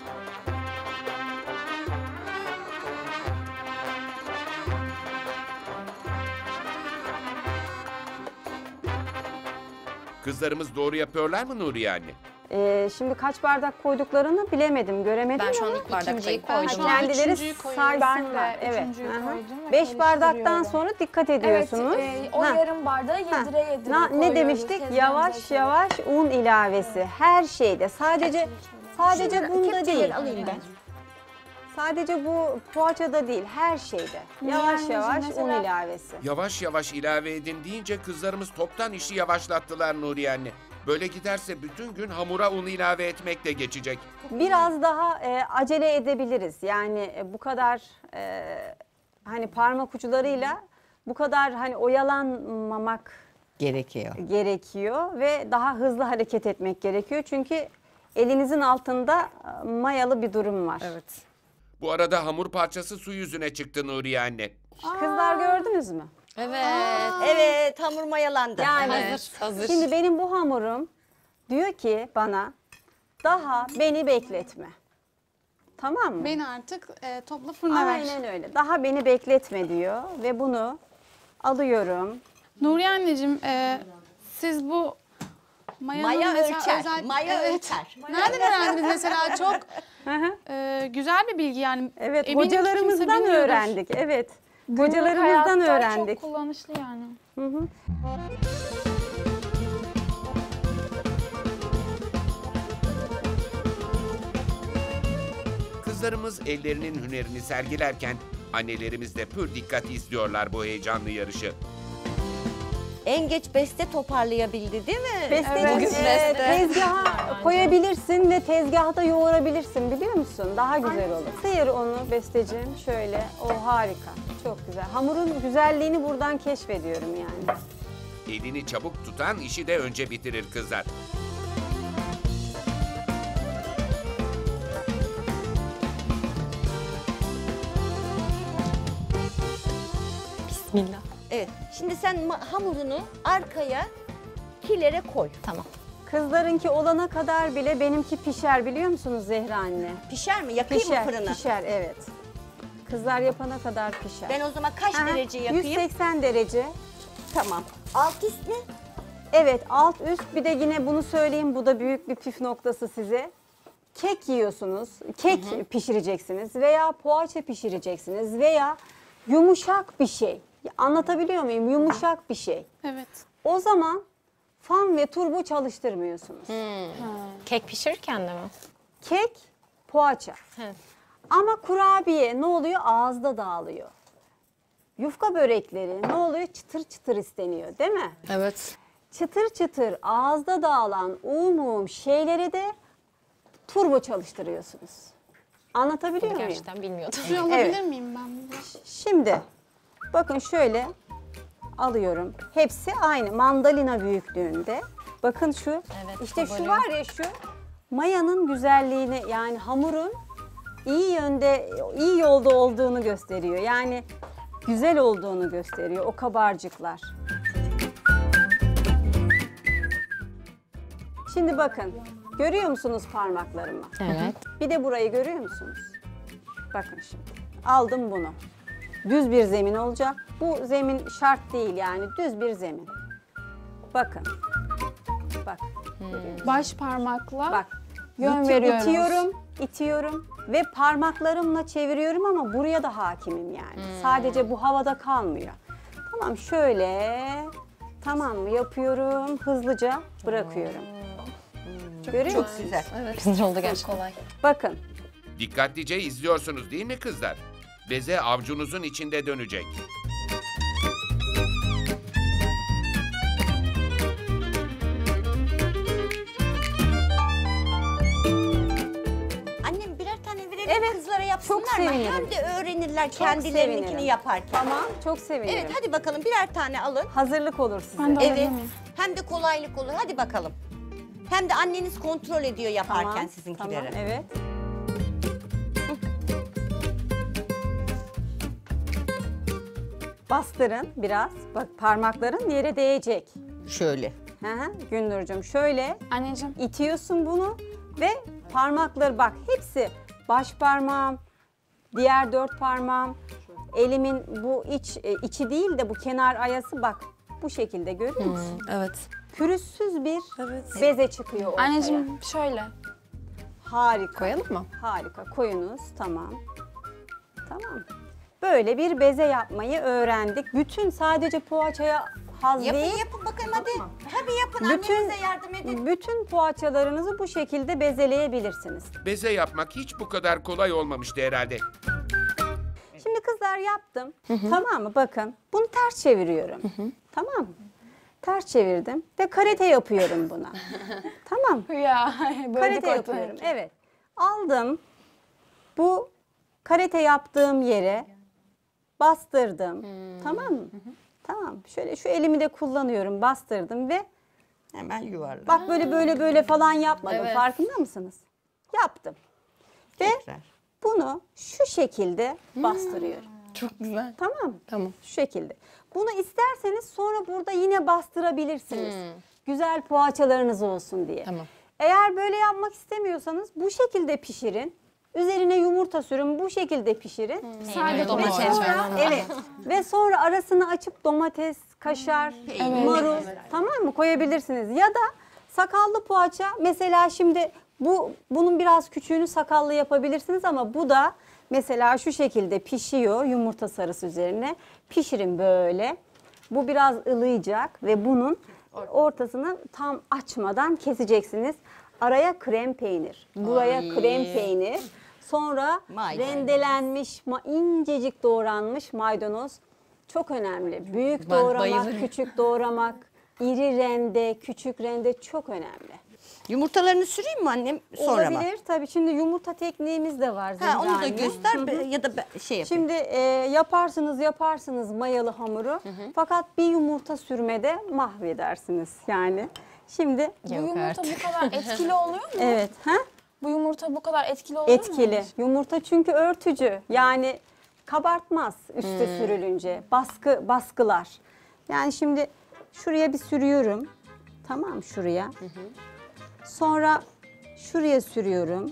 Kızlarımız doğru yapıyorlar mı Nuriye anne? Ee, şimdi kaç bardak koyduklarını bilemedim, göremedim Ben şu an ama ilk bardaktayım. ikinciyi koydum. koydum. kendileri Üçüncüyü koyuyorum. saysınlar. Ben de Evet. üçüncüyü Hı hı. koydum ve Beş bardaktan karıştırıyorum. sonra dikkat ediyorsunuz. Evet, e, o Ha. yarım bardağı yedire yedire Na- koyuyoruz. ne demiştik? Tezgahımıza Yavaş içeri. yavaş un ilavesi. Her şeyde. Sadece sadece bunda değil. alayım ben. Sadece bu poğaçada değil, her şeyde. Yavaş anneciğim, yavaş un mesela- ilavesi. Yavaş yavaş ilave edin deyince kızlarımız toptan işi yavaşlattılar Nuriye anne. Böyle giderse bütün gün hamura un ilave etmekle geçecek. Biraz daha e, acele edebiliriz. Yani e, bu kadar e, hani parmak uçlarıyla bu kadar hani oyalanmamak Gerekiyor. gerekiyor ve daha hızlı hareket etmek gerekiyor. Çünkü elinizin altında e, mayalı bir durum var. Evet. Bu arada hamur parçası su yüzüne çıktı Nuriye anne. Kızlar gördünüz mü? Evet. Evet, hamur mayalandı. Yani Evet, hazır. şimdi benim bu hamurum diyor ki bana daha beni bekletme. Tamam mı? Beni artık e, topla fırına ver. Aynen öyle. Daha beni bekletme diyor ve bunu alıyorum. Nuriye anneciğim e, siz bu mayanın Maya mesela ölçer, özel- maya evet. ölçer. Nereden öğrendiniz mesela? Çok Hı hı. e, güzel bir bilgi yani. Evet, Eminim kimse hocalarımızdan bilmiyordur. öğrendik. Evet. Günlük Hocalarımızdan hayatta öğrendik. Çok kullanışlı yani. Hı hı. Kızlarımız ellerinin hünerini sergilerken annelerimiz de pür dikkat izliyorlar bu heyecanlı yarışı. En geç Beste toparlayabildi değil mi? Besteciğim, Bugün e, beste. tezgaha koyabilirsin ve tezgahta yoğurabilirsin biliyor musun? Daha güzel olur. Sıyır onu Besteciğim şöyle. O harika. Çok güzel. Hamurun güzelliğini buradan keşfediyorum yani. Elini çabuk tutan işi de önce bitirir kızlar. Bismillah. Evet. Şimdi sen ma- hamurunu arkaya kilere koy. Tamam. Kızlarınki olana kadar bile benimki pişer biliyor musunuz Zehra anne? Pişer mi? Yakayım Pişer, mı fırına? pişer evet. Kızlar yapana kadar pişer. Ben o zaman kaç Aha, derece yakayım? yüz seksen derece. Tamam. Alt üst mü? Evet, alt üst. Bir de yine bunu söyleyeyim, bu da büyük bir püf noktası size. Kek yiyorsunuz, kek pişireceksiniz veya poğaça pişireceksiniz veya yumuşak bir şey. Anlatabiliyor muyum? Yumuşak bir şey. Evet. O zaman fan ve turbo çalıştırmıyorsunuz. Kek pişirirken de mi? Kek, poğaça. He. Ama kurabiye ne oluyor? Ağızda dağılıyor. Yufka börekleri ne oluyor? Çıtır çıtır isteniyor değil mi? Evet. Çıtır çıtır ağızda dağılan um um şeyleri de turbo çalıştırıyorsunuz. Anlatabiliyor muyum? Gerçekten bilmiyordum. Şuraya alabilir Evet. miyim ben bunu? Şimdi bakın şöyle alıyorum. Hepsi aynı mandalina büyüklüğünde. Bakın şu. Evet, işte şu kabarıyor. var ya şu mayanın güzelliğini yani hamurun iyi yönde iyi yolda olduğunu gösteriyor. Yani güzel olduğunu gösteriyor o kabarcıklar. Şimdi bakın görüyor musunuz parmaklarımı? Evet. Bir de burayı görüyor musunuz? Bakın şimdi. Aldım bunu. Düz bir zemin olacak. Bu zemin şart değil yani düz bir zemin. Bakın. Bak. Baş parmakla Bak. yön İti- veriyoruz. İtiyorum, itiyorum ve parmaklarımla çeviriyorum ama buraya da hakimim yani. Sadece bu havada kalmıyor. Tamam şöyle. Tamam mı? Yapıyorum. Hızlıca bırakıyorum. Görüyor Çok musunuz? güzel. Evet. Güzel oldu gerçekten. Kolay. Bakın. Dikkatlice izliyorsunuz değil mi kızlar? Beze avcunuzun içinde dönecek. Annem birer tane verelim Evet, kızlara yapsınlar çok mı? sevinirim. Hem de öğrenirler Çok kendilerinkini sevinirim. yaparken. Tamam. Çok sevinirim. Evet hadi bakalım birer tane alın. Hazırlık olur size. Ben de alabilir Evet. miyim? Hem de kolaylık olur. Hadi bakalım. Hem de anneniz kontrol ediyor yaparken Tamam, sizinkileri. Tamam, evet. Bastırın biraz. Bak parmakların yere değecek. Şöyle. Hı hı, Gündürcüğüm şöyle Anneciğim itiyorsun bunu ve parmakları bak hepsi baş parmağım, diğer dört parmağım, elimin bu iç e, içi değil de bu kenar ayası bak bu şekilde görüyor musun? Evet. Pürüzsüz bir beze çıkıyor ortaya. anneciğim şöyle. Harika. Koyalım mı? Harika. Koyunuz. Tamam. Tamam. Böyle bir beze yapmayı öğrendik. Bütün sadece poğaçaya haz Yapın değil. yapın bakayım hadi. Tabii yapın Bütün, annenize yardım edin. bütün poğaçalarınızı bu şekilde bezeleyebilirsiniz. Beze yapmak hiç bu kadar kolay olmamıştı herhalde. Şimdi kızlar yaptım. Tamam mı? Bakın. Bunu ters çeviriyorum. Tamam mı? Ters çevirdim ve karate yapıyorum buna. Tamam. Ya böyle Karate yapıyorum. Evet. Aldım. Bu karate yaptığım yere bastırdım. Tamam mı? Tamam. Şöyle şu elimi de kullanıyorum. Bastırdım ve Hemen yuvarla. bak böyle böyle böyle falan yapmadım. Evet. Farkında mısınız? Yaptım. Ve Tekrar. bunu şu şekilde bastırıyorum. Çok güzel. Tamam mı? Tamam. Şu şekilde. Bunu isterseniz sonra burada yine bastırabilirsiniz. Güzel poğaçalarınız olsun diye. Tamam. Eğer böyle yapmak istemiyorsanız bu şekilde pişirin. Üzerine yumurta sürün, bu şekilde pişirin. Sadece Ve domates domates. sonra, evet. Ve sonra arasını açıp domates, kaşar, marul tamam mı koyabilirsiniz. Ya da sakallı poğaça mesela şimdi bu bunun biraz küçüğünü sakallı yapabilirsiniz ama bu da mesela şu şekilde pişiyor yumurta sarısı üzerine. Pişirin böyle. Bu biraz ılıyacak ve bunun ortasını tam açmadan keseceksiniz. Araya krem peynir, buraya Ay. krem peynir. Sonra Maydanoz. rendelenmiş, ma incecik doğranmış maydanoz çok önemli. Büyük Ben doğramak, bayılırım. küçük doğramak, iri rende, küçük rende çok önemli. Yumurtalarını süreyim mi annem sonra mı? Olabilir tabii. Şimdi yumurta tekniğimiz de var. Ha, onu da Zehra anne. göster Hı hı. be- ya da ben- şey yapayım. Şimdi e, yaparsınız yaparsınız mayalı hamuru. Fakat bir yumurta sürmede mahvedersiniz yani. Şimdi Bu yumurta bu kadar etkili oluyor mu? evet ha? Bu yumurta bu kadar etkili oluyor mu? Etkili. Yumurta çünkü örtücü. Yani kabartmaz üstü sürülünce. Baskı baskılar. Yani şimdi şuraya bir sürüyorum. Tamam şuraya. Sonra şuraya sürüyorum.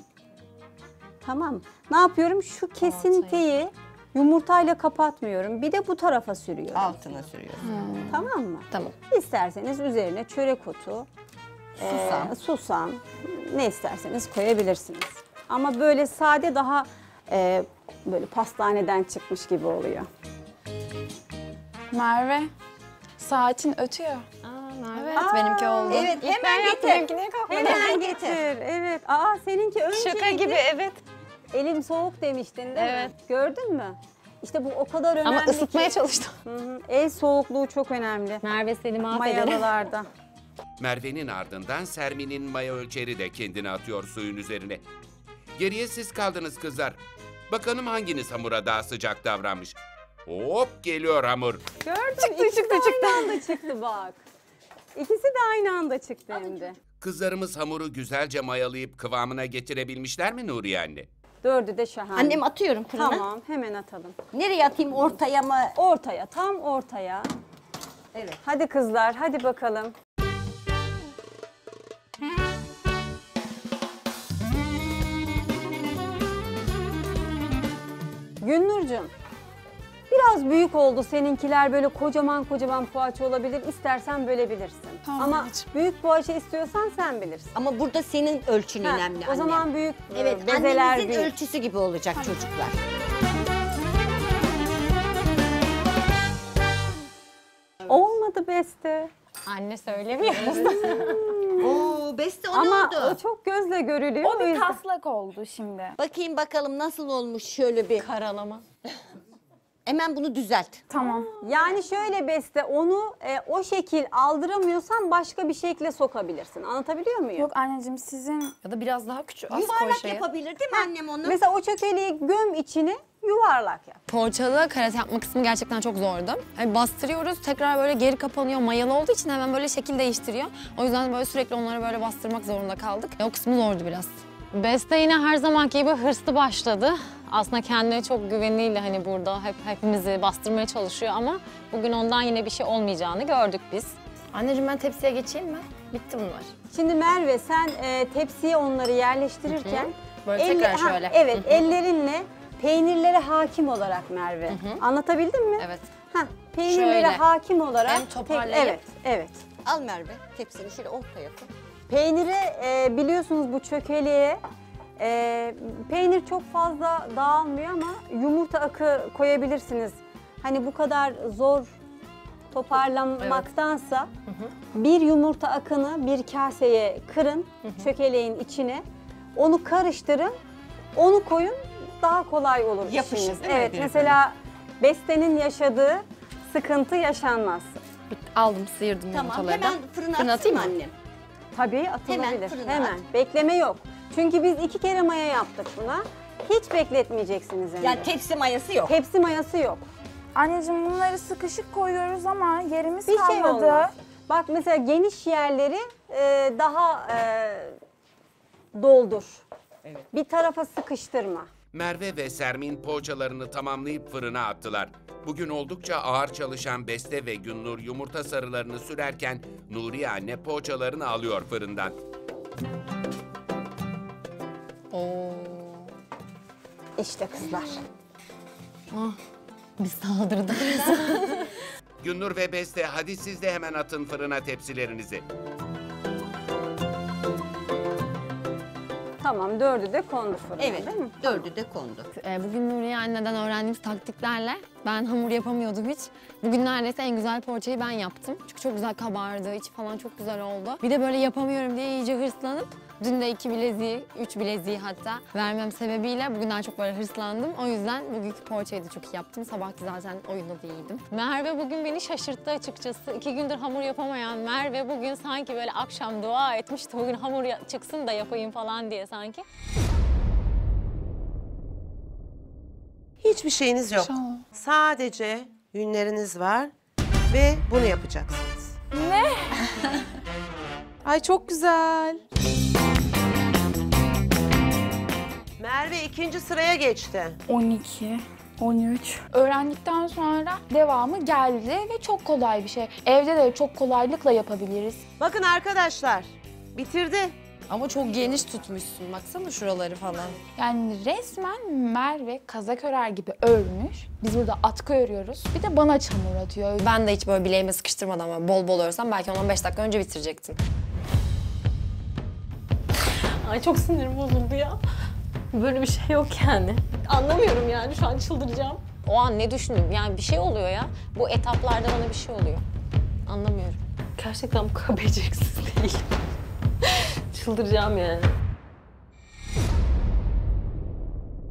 Tamam. Ne yapıyorum? Şu kesintiyi yumurtayla kapatmıyorum. Bir de bu tarafa sürüyorum. Altına sürüyorsun. Tamam mı? Tamam. İsterseniz üzerine çörek otu, Susam. e, susam, ne isterseniz koyabilirsiniz. Ama böyle sade daha e, böyle pastaneden çıkmış gibi oluyor. Merve saatin ötüyor. Evet benimki oldu. Evet, İlk hemen ben yaptım, getir. benimki niye kalkmadı? Hemen getir. Evet. Aa seninki önce Şaka gibi evet. Elim soğuk demiştin değil Evet. mi? Gördün mü? İşte bu o kadar önemli Ama ısıtmaya ki. çalıştım. Hı hı. El soğukluğu çok önemli. Merve seni mahvederim. Mayalılarda. Merve'nin ardından Sermin'in maya ölçeri de kendini atıyor suyun üzerine. Geriye siz kaldınız kızlar. Bakalım hanginiz hamura daha sıcak davranmış. Hop geliyor hamur. Gördün çıktı, İkisi çıktı, de çıktı. Aynı anda çıktı bak. İkisi de aynı anda çıktı hem de. Kızlarımız hamuru güzelce mayalayıp kıvamına getirebilmişler mi Nuriye anne? Dördü de şahane. Annem atıyorum fırına. Tamam, hemen atalım. Nereye atayım, ortaya mı? Ortaya, tam ortaya. Evet. Hadi kızlar, hadi bakalım. Günnurcuğum, biraz büyük oldu seninkiler, böyle kocaman kocaman poğaça olabilir. İstersen bölebilirsin. Tamam, Ama anneciğim. büyük poğaça istiyorsan sen bilirsin. Ama burada senin ölçün Ha, önemli o anne. zaman büyük Evet, e, bezeler annemizin büyük. ölçüsü gibi olacak çocuklar. Olmadı Beste. Anne söylemiyor. Oo, Beste o ne Ama oldu? o çok gözle görülüyor. O bir yüzden- taslak oldu şimdi. Bakayım bakalım nasıl olmuş şöyle bir. Karalama. Hemen bunu düzelt. Tamam. Yani şöyle Beste, onu e, o şekil aldıramıyorsan başka bir şekle sokabilirsin. Anlatabiliyor muyum? Yok anneciğim sizin Ya da biraz daha küçük az koy Yuvarlak şeye. yapabilir değil mi annem onu? Mesela o çökeliği göm içine, yuvarlak yap. Poğaçalı karate yapma kısmı gerçekten çok zordu. Yani bastırıyoruz, tekrar böyle geri kapanıyor. Mayalı olduğu için hemen böyle şekil değiştiriyor. O yüzden böyle sürekli onları böyle bastırmak zorunda kaldık. E, o kısmı zordu biraz. Beste yine her zamanki gibi hırslı başladı. Aslında kendine çok güveniyle hani burada hep hepimizi bastırmaya çalışıyor ama bugün ondan yine bir şey olmayacağını gördük biz. Anneciğim ben tepsiye geçeyim mi? Bitti bunlar. Şimdi Merve, sen e, tepsiye onları yerleştirirken... Böyle elle- tekrar ha, şöyle. Evet, Hı hı. ellerinle peynirlere hakim olarak Merve. Anlatabildim mi? Evet. Hah, peynirlere Şöyle. hakim olarak... Hem toparlayıp- Evet, evet. Al Merve, tepsini şöyle ortaya koy. Peyniri e, biliyorsunuz bu çökeliğe e, peynir çok fazla dağılmıyor ama yumurta akı koyabilirsiniz. Hani bu kadar zor toparlamaktansa bir yumurta akını bir kaseye kırın, çökeleğin içine. Onu karıştırın, onu koyun, daha kolay olur Yapışır, işiniz. değil mi Evet, birbirine? mesela Beste'nin yaşadığı sıkıntı yaşanmaz. Aldım, sıyırdım Tamam, yumurtaları da. hemen fırına Fırına atayım atayım mı? annem. Tabii atılabilir. Hemen fırına Hemen. at. Bekleme yok. Çünkü biz iki kere maya yaptık buna. Hiç bekletmeyeceksiniz yani. Yani tepsi mayası yok. Tepsi mayası yok. anneciğim bunları sıkışık koyuyoruz ama yerimiz Bir şey kalmadı. olmaz. Bak mesela geniş yerleri e, daha e, doldur. Bir tarafa sıkıştırma. Merve ve Sermin poğaçalarını tamamlayıp fırına attılar. Bugün oldukça ağır çalışan Beste ve Günnur yumurta sarılarını sürerken Nuriye anne poğaçalarını alıyor fırından. Oo. İşte kızlar. Biz saldırdık. Günnur ve Beste hadi siz de hemen atın fırına tepsilerinizi. Tamam, dördü de kondu fırına Evet, değil mi? dördü de kondu. Ee, bugün Nuriye anneden öğrendiğimiz taktiklerle ben hamur yapamıyordum hiç. Bugün neredeyse en güzel poğaçayı ben yaptım. Çünkü çok güzel kabardı, içi falan çok güzel oldu. Bir de böyle yapamıyorum diye iyice hırslanıp dün de iki bileziği, üç bileziği hatta vermem sebebiyle bugün daha çok böyle hırslandım. O yüzden bugünkü poğaçayı da çok iyi yaptım. Sabahki zaten oyunda da iyiydim. Merve bugün beni şaşırttı açıkçası. İki gündür hamur yapamayan Merve bugün sanki böyle akşam dua etmişti. Bugün hamur ya- çıksın da yapayım falan diye sanki. Hiçbir şeyiniz yok. İnşallah. Sadece yünleriniz var ve bunu yapacaksınız. Ay çok güzel. Merve ikinci sıraya geçti. on iki, on üç. Öğrendikten sonra devamı geldi ve çok kolay bir şey. Evde de çok kolaylıkla yapabiliriz. Bakın arkadaşlar, bitirdi. Ama çok geniş tutmuşsun. Baksana şuraları falan. Yani resmen Merve kazak örer gibi örmüş. Biz burada atkı örüyoruz. Bir de bana çamur atıyor. Ben de hiç böyle bileğime sıkıştırmadan ama bol bol örsem belki on on beş dakika önce bitirecektim. Ay çok sinirim bozuldu ya. Böyle bir şey yok yani. Anlamıyorum yani, şu an çıldıracağım. O an ne düşündüm? Yani bir şey oluyor ya. Bu etaplarda bana bir şey oluyor. Anlamıyorum. Gerçekten bu kadar beceriksiz değil. Çıldıracağım yani.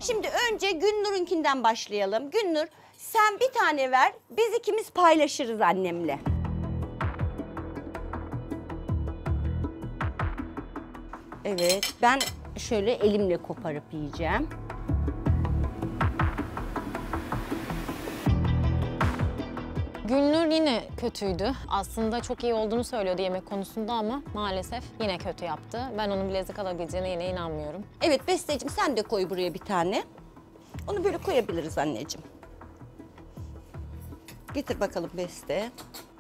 Şimdi önce Günnur'unkinden başlayalım. Günnur sen bir tane ver, biz ikimiz paylaşırız annemle. Evet, ben şöyle elimle koparıp yiyeceğim. Gülnur yine kötüydü. Aslında çok iyi olduğunu söylüyordu yemek konusunda ama maalesef yine kötü yaptı. Ben onun bilezik alabileceğine yine inanmıyorum. Evet Besteciğim sen de koy buraya bir tane. Onu böyle koyabiliriz anneciğim. Getir bakalım Beste.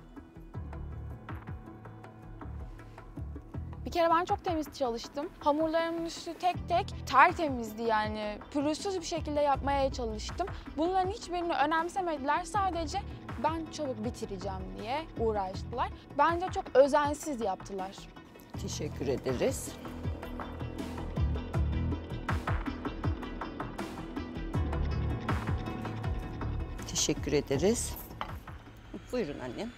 Bir kere ben çok temiz çalıştım. Hamurlarımın üstü tek tek tertemizdi yani. Pürüzsüz bir şekilde yapmaya çalıştım. Bunların hiçbirini önemsemediler. Sadece ben çabuk bitireceğim diye uğraştılar. Bence çok özensiz yaptılar. Teşekkür ederiz. Teşekkür ederiz. Buyurun annem.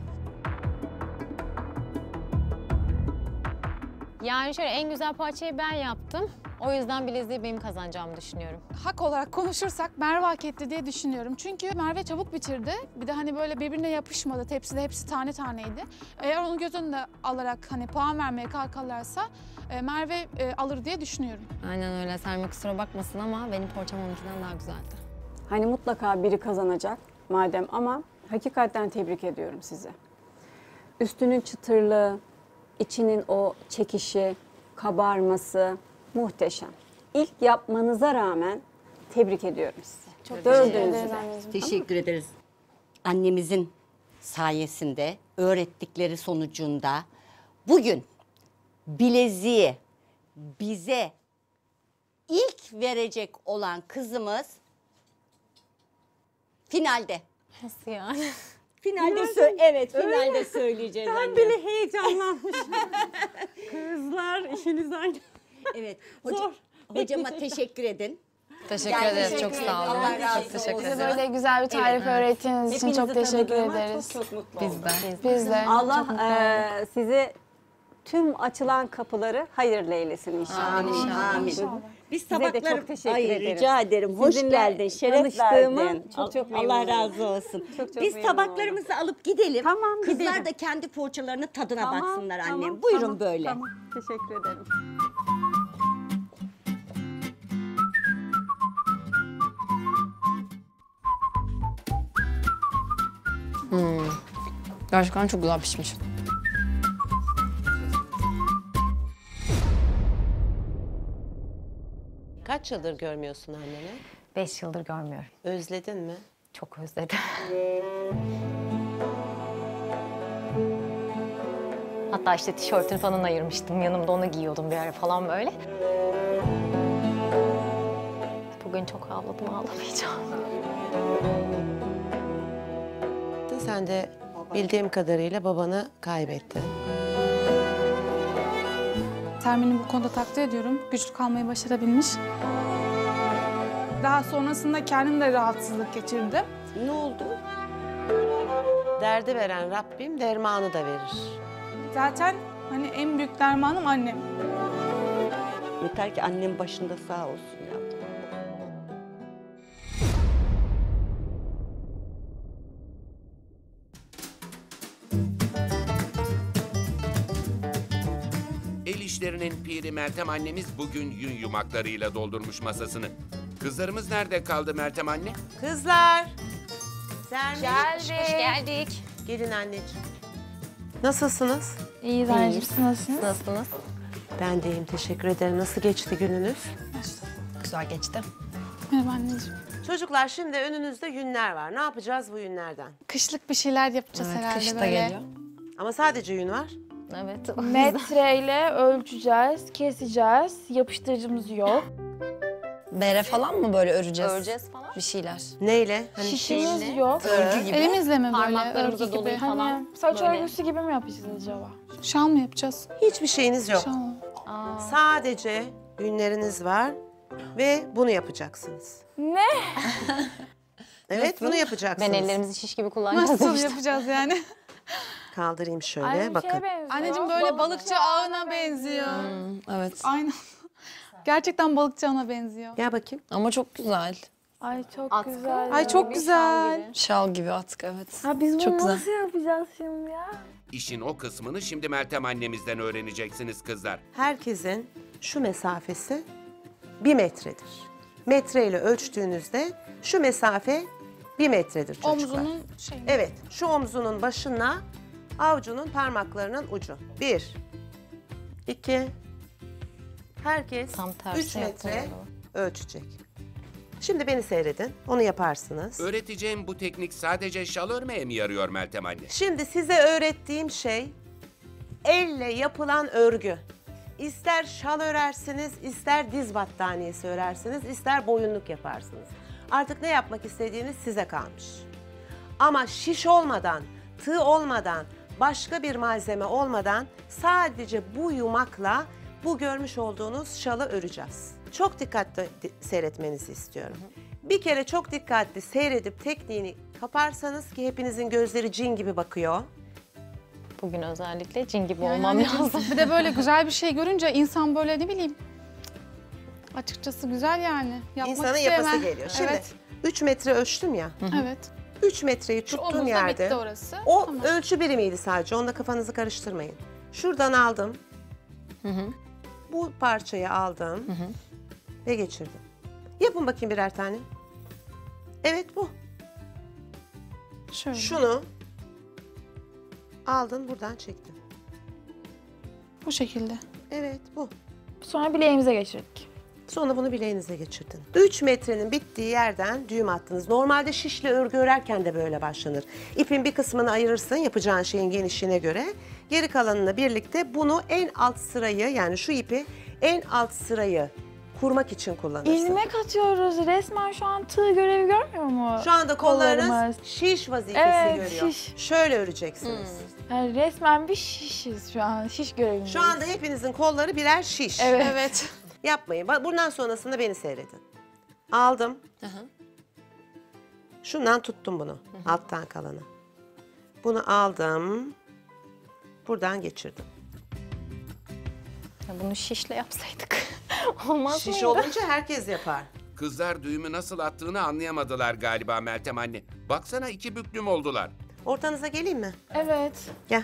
Yani şöyle en güzel parçayı ben yaptım. O yüzden bileziği benim kazanacağımı düşünüyorum. Hak olarak konuşursak Merve hak etti diye düşünüyorum. Çünkü Merve çabuk bitirdi. Bir de hani böyle birbirine yapışmadı. Tepside hepsi tane taneydi. Eğer onu göz önünde alarak hani puan vermeye kalkarlarsa e, Merve e, alır diye düşünüyorum. Aynen öyle. Selma kusura bakmasın ama benim poğaçam onunkinden daha güzeldi. Hani mutlaka biri kazanacak madem ama hakikaten tebrik ediyorum sizi. Üstünün çıtırlığı, içinin o çekişi, kabarması muhteşem. İlk yapmanıza rağmen tebrik ediyorum sizi. Çok Dördünüzü teşekkür de. ederiz anneciğim. Teşekkür ederiz. Annemizin sayesinde, öğrettikleri sonucunda bugün bileziği bize ilk verecek olan kızımız finalde. Nasıl yani? Finalde sö- evet finalde söyleyeceğiz Ben annem. bile heyecanlanmışım. Kızlar işinizden. Evet. Hoca, hocama teşekkür edin. Teşekkür Yani ederiz. teşekkür Çok ederim. sağ olun. Allah razı Çok teşekkür olsun. Bize ederim. böyle güzel bir tarif öğrettiğiniz için çok Hepinizi teşekkür tanıdığıma ederiz. Çok çok mutlu Biz oldum. de. Biz de. Allah eee, size tüm açılan kapıları hayırlı eylesin inşallah. Amin. Amin. Biz Size de tabakları çok teşekkür Ay, ederim. rica ederim. Hoş Sizinle geldin. Şeref tanıştığıma verdin. çok çok Allah memnun razı olsun. Çok çok Biz memnun tabaklarımızı alıp gidelim. Tamam, Kızlar gidelim. da kendi poğaçalarının tadına Tamam, baksınlar annem. tamam, Buyurun tamam, böyle. Tamam. Teşekkür ederim. Gerçekten çok güzel pişmiş. Kaç yıldır görmüyorsun anneni? Beş yıldır görmüyorum. Özledin mi? Çok özledim. Hatta işte tişörtünü falan ayırmıştım. Yanımda onu giyiyordum bir ara falan böyle. Bugün çok ağladım, ağlamayacağım. Sen de bildiğim kadarıyla babanı kaybettin. Termin'i bu konuda takdir ediyorum. Güçlü kalmayı başarabilmiş. Daha sonrasında kendim de rahatsızlık geçirdim. Ne oldu? Derdi veren Rabbim dermanı da verir. Zaten hani en büyük dermanım annem. Yeter ki annem başında sağ olsun ya. El işlerinin piri Meltem annemiz bugün yün yumaklarıyla doldurmuş masasını. Kızlarımız nerede kaldı Meltem anne? Kızlar! Sermin, Geldik. Geldik. gelin anneciğim. Nasılsınız? İyiyiz anneciğim. Siz nasılsınız? Nasılsınız? Ben de iyiyim, teşekkür ederim. Nasıl geçti gününüz? Güzel geçti. Merhaba anneciğim. Çocuklar şimdi önünüzde yünler var. Ne yapacağız bu yünlerden? Kışlık bir şeyler yapacağız Evet, herhalde kış da böyle. geliyor. Ama sadece yün var. Evet. Metreyle ölçeceğiz, keseceğiz. Yapıştırıcımız yok. Bere falan mı böyle öreceğiz? Öreceğiz falan. Bir şeyler. Neyle? Hani Şişimiz yok. Örgü gibi. Elimizle mi böyle Parmaklarımıza örgü gibi? doluyor falan. Hani saç Böyle. örgüsü gibi mi yapacağız acaba? Şal mı yapacağız? hiçbir şeyiniz yok. Şal mı? Sadece yünleriniz var ve bunu yapacaksınız. Ne? Evet, bunu yapacaksınız. Ben ellerimizi şiş gibi kullanacağız Nasıl demiştim. yapacağız yani? Kaldırayım şöyle, Aynı bakın. şeye benziyor. Anneciğim böyle balıkçı ağına benziyor. Evet. Aynen. Gerçekten balıkçı ana benziyor. Gel bakayım. Ama çok güzel. Ay çok Atkı. güzel. Ay çok Bir güzel. şal gibi. Şal gibi atkı, evet. Ha biz bunu Çok güzel. nasıl yapacağız şimdi ya? İşin o kısmını şimdi Meltem annemizden öğreneceksiniz kızlar. Herkesin şu mesafesi bir metredir. Metreyle ölçtüğünüzde şu mesafe bir metredir çocuklar. Omzunun şey. Evet, şu omzunun başına avucunun parmaklarının ucu. Bir, iki, herkes Tam tersi üç metre yapalım. ölçecek. Şimdi beni seyredin, onu yaparsınız. Öğreteceğim bu teknik sadece şal örmeye mi yarıyor Meltem anne? Şimdi size öğrettiğim şey elle yapılan örgü. İster şal örersiniz, ister diz battaniyesi örersiniz, ister boyunluk yaparsınız. Artık ne yapmak istediğiniz size kalmış. Ama şiş olmadan, tığ olmadan, başka bir malzeme olmadan sadece bu yumakla bu görmüş olduğunuz şalı öreceğiz. Çok dikkatli di- seyretmenizi istiyorum. Bir kere çok dikkatli seyredip tekniğini kaparsanız ki hepinizin gözleri cin gibi bakıyor. Bugün özellikle cin gibi Yani olmam anneciğim, lazım. bir de böyle güzel bir şey görünce insan böyle ne bileyim. Açıkçası güzel yani. Yapmak İnsanın isteyemem. yapası geliyor. Şimdi Evet. üç metre ölçtüm ya. Evet. üç metreyi Şu tuttuğum omuzda yerde. bitti orası. O Tamam. ölçü birimiydi sadece. Onunla kafanızı karıştırmayın. Şuradan aldım. Bu parçayı aldım. Ve geçirdim. Yapın bakayım birer tane. Evet bu. Şöyle. Şunu aldın buradan çektin. Bu şekilde. Evet bu. Sonra bileğimize geçirdik. Sonra bunu bileğinize geçirdin. üç metrenin bittiği yerden düğüm attınız. Normalde şişle örgü örerken de böyle başlanır. İpin bir kısmını ayırırsın yapacağın şeyin genişliğine göre. Geri kalanıyla birlikte bunu en alt sırayı yani şu ipi en alt sırayı kurmak için kullanırsın. İlmek atıyoruz. Resmen şu an tığ görevi görmüyor mu? Şu anda kollarınız Kollarımız. şiş vazifesi Evet, görüyor. şiş. Şöyle öreceksiniz. Yani resmen bir şişiz şu an. Şiş görevindeyiz. Şu anda hepinizin kolları birer şiş. Evet. Evet. Yapmayın. Bak, bundan sonrasında beni seyredin. Aldım. Şundan tuttum bunu. Alttan kalanı. Bunu aldım. Buradan geçirdim. Ya bunu şişle yapsaydık olmaz Şiş mıydı? olunca herkes yapar. Kızlar düğümü nasıl attığını anlayamadılar galiba Meltem anne. Baksana iki büklüm oldular. Ortanıza geleyim mi? Evet. Gel.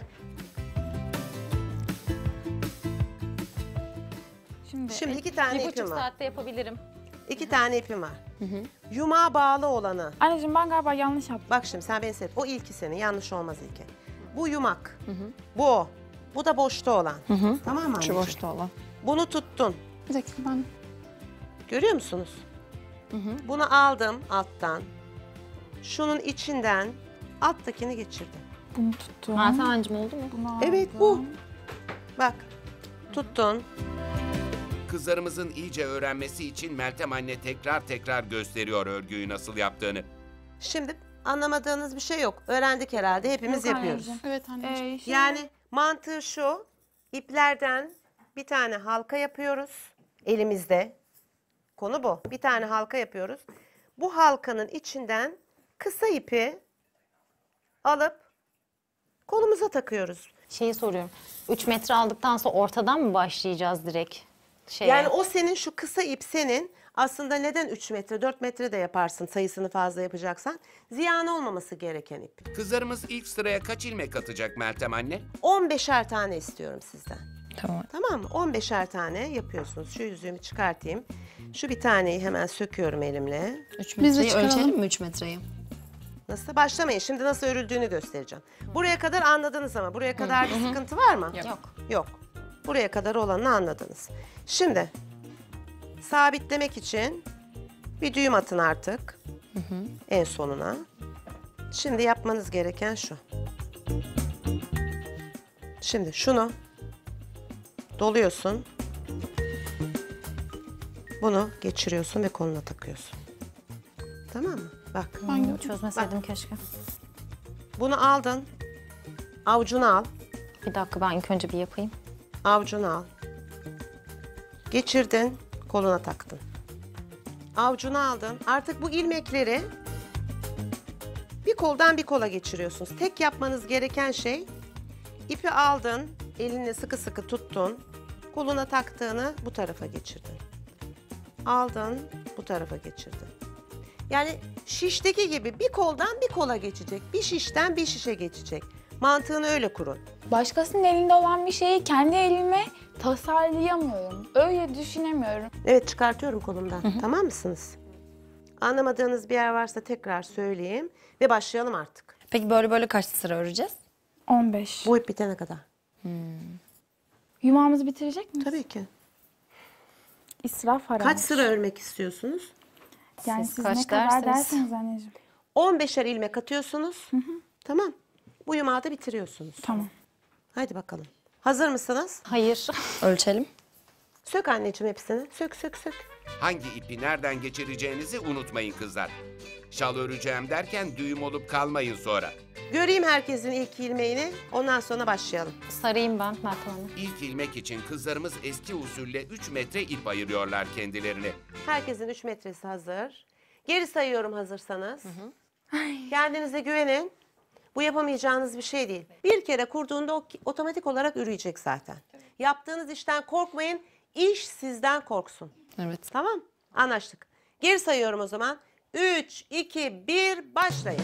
Şimdi, Şimdi iki tane Bir ipim buçuk var. saatte yapabilirim. İki tane ipim var. Yumağa bağlı olanı. anneciğim ben galiba yanlış yaptım. Bak şimdi sen beni seyret. O ilki senin. Yanlış olmaz ilki. Bu yumak. Bu o. Bu da boşta olan. Tamam mı Şu anneciğim? boşta olan. Bunu tuttun. Bir dakika ben. Görüyor musunuz? Bunu aldım alttan. Şunun içinden alttakini geçirdim. Bunu tuttum. Hasancım oldu mu? Bunu Evet aldım. bu. Bak. Tuttun. Kızlarımızın iyice öğrenmesi için Meltem anne tekrar tekrar gösteriyor örgüyü nasıl yaptığını. Şimdi anlamadığınız bir şey yok. Öğrendik herhalde. Hepimiz Yok yapıyoruz. anneciğim. Evet anneciğim. Ee, şimdi- Yani mantığı şu. İplerden bir tane halka yapıyoruz elimizde. Konu bu. Bir tane halka yapıyoruz. Bu halkanın içinden kısa ipi alıp kolumuza takıyoruz. Şeyi soruyorum. üç metre aldıktan sonra ortadan mı başlayacağız direkt? Şeye? Yani o senin şu kısa ip senin aslında neden üç metre dört metre de yaparsın sayısını fazla yapacaksan ziyan olmaması gereken ip. Kızlarımız ilk sıraya kaç ilmek atacak Meltem anne? on beşer tane istiyorum sizden. Tamam. Tamam mı? on beşer tane yapıyorsunuz. Şu yüzüğümü çıkartayım. Şu bir taneyi hemen söküyorum elimle. üç Biz de metreyi çıkaralım. ölçelim mi üç metreyi? Nasıl? Başlamayın. Şimdi nasıl örüldüğünü göstereceğim. Buraya kadar anladınız ama buraya kadar bir sıkıntı var mı? Yok. Yok. Buraya kadar olanı anladınız. Şimdi sabitlemek için bir düğüm atın artık. En sonuna. Şimdi yapmanız gereken şu. Şimdi şunu doluyorsun. Bunu geçiriyorsun ve koluna takıyorsun. Tamam mı? Bak. Ben Çözmeseydim keşke. Bunu aldın. Avucuna al. Bir dakika ben ilk önce bir yapayım. Avucuna al. Geçirdin, koluna taktın. Avucuna aldın. Artık bu ilmekleri bir koldan bir kola geçiriyorsunuz. Tek yapmanız gereken şey ipi aldın, elinle sıkı sıkı tuttun. Koluna taktığını bu tarafa geçirdin. aldın, bu tarafa geçirdin. Yani şişteki gibi bir koldan bir kola geçecek, bir şişten bir şişe geçecek. Mantığını öyle kurun. Başkasının elinde olan bir şeyi kendi elime tasarlayamıyorum. Öyle düşünemiyorum. Evet, çıkartıyorum kolumdan. Tamam mısınız? Anlamadığınız bir yer varsa tekrar söyleyeyim ve başlayalım artık. Peki böyle böyle kaç sıra öreceğiz? on beş. Bu ip bitene kadar. Yumağımızı bitirecek miyiz? Tabii ki. İsraf haram. Kaç sıra örmek istiyorsunuz? Yani Siz siz, kaç ne kadar derseniz. dersiniz anneciğim. on beşer ilmek atıyorsunuz. Tamam. Bu yumağı da bitiriyorsunuz. Tamam. Haydi bakalım. Hazır mısınız? Hayır. Ölçelim. Sök anneciğim hepsini. Sök sök sök. Hangi ipi nereden geçireceğinizi unutmayın kızlar. Şal öreceğim derken düğüm olup kalmayın sonra. Göreyim herkesin ilk ilmeğini. Ondan sonra başlayalım. Sarayım ben Meltem Hanım. İlk ilmek için kızlarımız eski usulle üç metre ip ayırıyorlar kendilerine. Herkesin üç metresi hazır. Geri sayıyorum hazırsanız. Kendinize güvenin. Bu yapamayacağınız bir şey değil. Bir kere kurduğunda o otomatik olarak üreyecek zaten. Yaptığınız işten korkmayın. İş sizden korksun. Evet. Tamam? Anlaştık. Geri sayıyorum o zaman. üç, iki, bir, başlayın.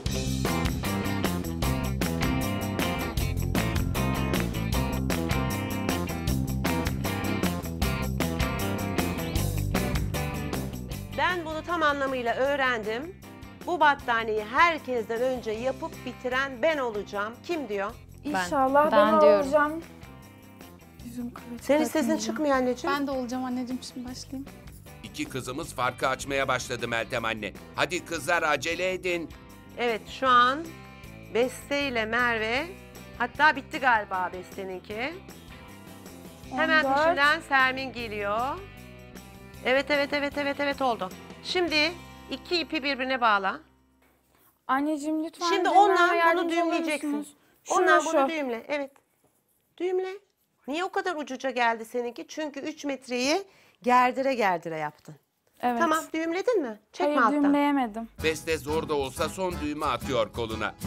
Ben bunu tam anlamıyla öğrendim. Bu battaniyeyi herkesten önce yapıp bitiren ben olacağım. Kim diyor? İnşallah ben, Ben diyorum. olacağım. Yüzüm kıvırcık. Senin sesin bakmayacağım. çıkmıyor anneciğim. Ben de olacağım anneciğim, şimdi başlayayım. İki kızımız farkı açmaya başladı Meltem anne. Hadi kızlar acele edin. Evet, şu an Beste ile Merve, hatta bitti galiba Beste'ninki. Hemen on dört. peşinden Sermin geliyor. Evet, evet, evet, evet, evet oldu. Şimdi iki ipi birbirine bağla. Anneciğim lütfen. Şimdi benimle ondan bunu yardımcı olur düğümleyeceksin. musunuz? Ondan Şu, bunu şu. düğümle, evet. Düğümle. Niye o kadar ucuca geldi seninki? Çünkü üç metreyi gerdire gerdire yaptın. Evet. Tamam, düğümledin mi? Çekme Hayır, alttan. düğümleyemedim. Beste zor da olsa son düğümü atıyor koluna.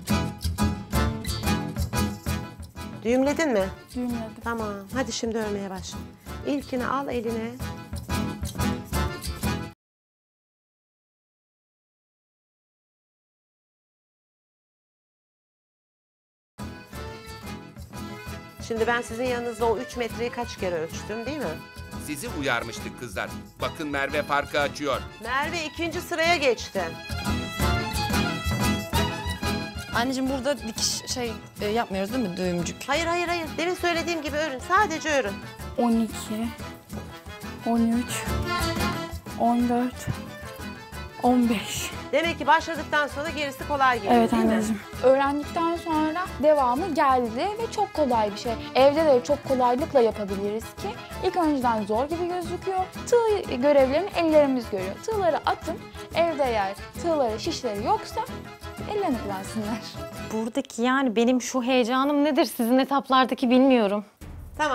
Düğümledin mi? Düğümledim. Tamam, hadi şimdi örmeye başla. İlkini al eline. Şimdi ben sizin yanınızda o üç metreyi kaç kere ölçtüm değil mi? Sizi uyarmıştık kızlar. Bakın Merve farkı açıyor. Merve ikinci sıraya geçti. Anneciğim burada dikiş şey e, yapmıyoruz değil mi? Düğümcük. Hayır hayır hayır. Demin söylediğim gibi örün. Sadece örün. on iki, on üç, on dört, on beş. Demek ki başladıktan sonra gerisi kolay geliyor Evet değil mi? anneciğim. Öğrendikten sonra devamı geldi ve çok kolay bir şey. Evde de çok kolaylıkla yapabiliriz ki ilk önceden zor gibi gözüküyor. Tığ görevlerini ellerimiz görüyor. Tığları atın, evde eğer tığları, şişleri yoksa ellerini kullansınlar. Buradaki yani benim şu heyecanım nedir sizin etaplardaki bilmiyorum. Tamam.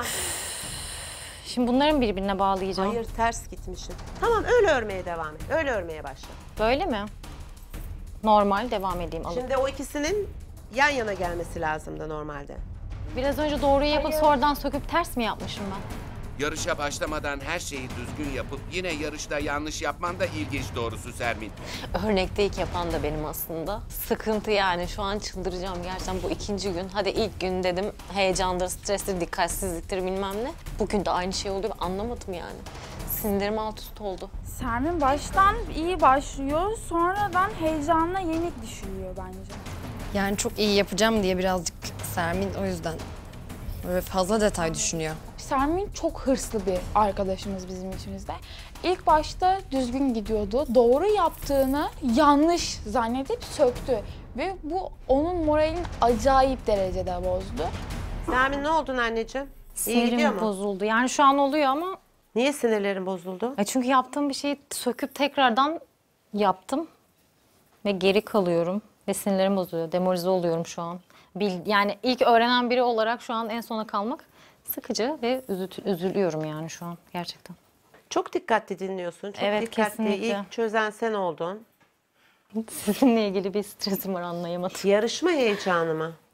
Şimdi bunların birbirine bağlayacağım. Hayır ters gitmişsin. Tamam öyle örmeye devam et. Öyle örmeye başla. Böyle mi? Normal devam edeyim alıp. Şimdi o ikisinin yan yana gelmesi lazımdı normalde. Biraz önce doğruyu yapıp sonradan söküp ters mi yapmışım ben? Yarışa başlamadan her şeyi düzgün yapıp yine yarışta yanlış yapman da ilginç doğrusu Sermin. Örnekte ilk yapan da benim aslında. Sıkıntı yani şu an çıldıracağım gerçekten bu ikinci gün. Hadi ilk gün dedim heyecandır, strestir, dikkatsizliktir bilmem ne. Bugün de aynı şey oluyor anlamadım yani. Sinirlerim alt üst oldu. Sermin baştan iyi başlıyor, sonradan heyecanla yenik düşürüyor bence. Yani çok iyi yapacağım diye birazcık Sermin o yüzden böyle fazla detay düşünüyor. Sermin çok hırslı bir arkadaşımız bizim içimizde. İlk başta düzgün gidiyordu. Doğru yaptığını yanlış zannedip söktü. Ve bu onun moralini acayip derecede bozdu. Sermin ne oldun anneciğim? İyi gidiyor Sinirim mu? bozuldu. Yani şu an oluyor ama Niye sinirlerin bozuldu? e çünkü yaptığım bir şeyi söküp tekrardan yaptım ve geri kalıyorum ve sinirlerim bozuluyor. Demoralize oluyorum şu an. Bil, yani ilk öğrenen biri olarak şu an en sona kalmak sıkıcı ve üzü- üzülüyorum yani şu an gerçekten. Çok dikkatli dinliyorsun. Çok Evet, dikkatli. kesinlikle. İlk çözen sen oldun. Sizinle ilgili bir stresim var anlayamadım. Yarışma heyecanı mı?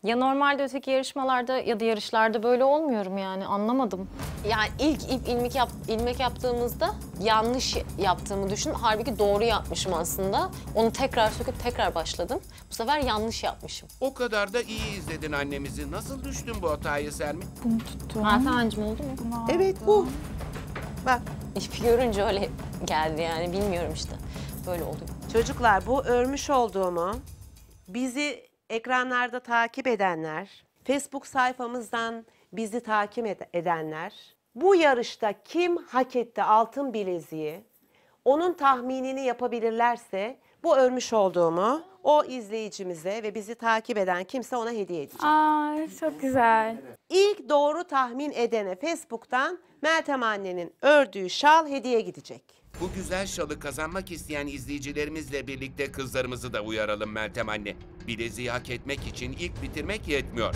Ya normalde öteki yarışmalarda ya da yarışlarda böyle olmuyorum yani anlamadım. Yani ilk ip ilmek, yap, ilmek yaptığımızda yanlış yaptığımı düşündüm. Halbuki doğru yapmışım aslında. Onu tekrar söküp tekrar başladım. Bu sefer yanlış yapmışım. O kadar da iyi izledin annemizi. Nasıl düştün bu hatayı Sermin? Bunu tuttum. Hasan'cığım oldu mu? Bunu Evet bu. Bak İpi görünce öyle geldi yani bilmiyorum işte. Böyle oluyor. çocuklar, bu örmüş olduğumu bizi ekranlarda takip edenler, Facebook sayfamızdan bizi takip ed- edenler, bu yarışta kim hak etti altın bileziği, onun tahminini yapabilirlerse bu örmüş olduğumu o izleyicimize ve bizi takip eden kimse ona hediye edeceğim. Ay çok güzel. İlk doğru tahmin edene Facebook'tan Meltem annenin ördüğü şal hediye gidecek. Bu güzel şalı kazanmak isteyen izleyicilerimizle birlikte kızlarımızı da uyaralım Meltem anne. Bileziği hak etmek için ilk bitirmek yetmiyor.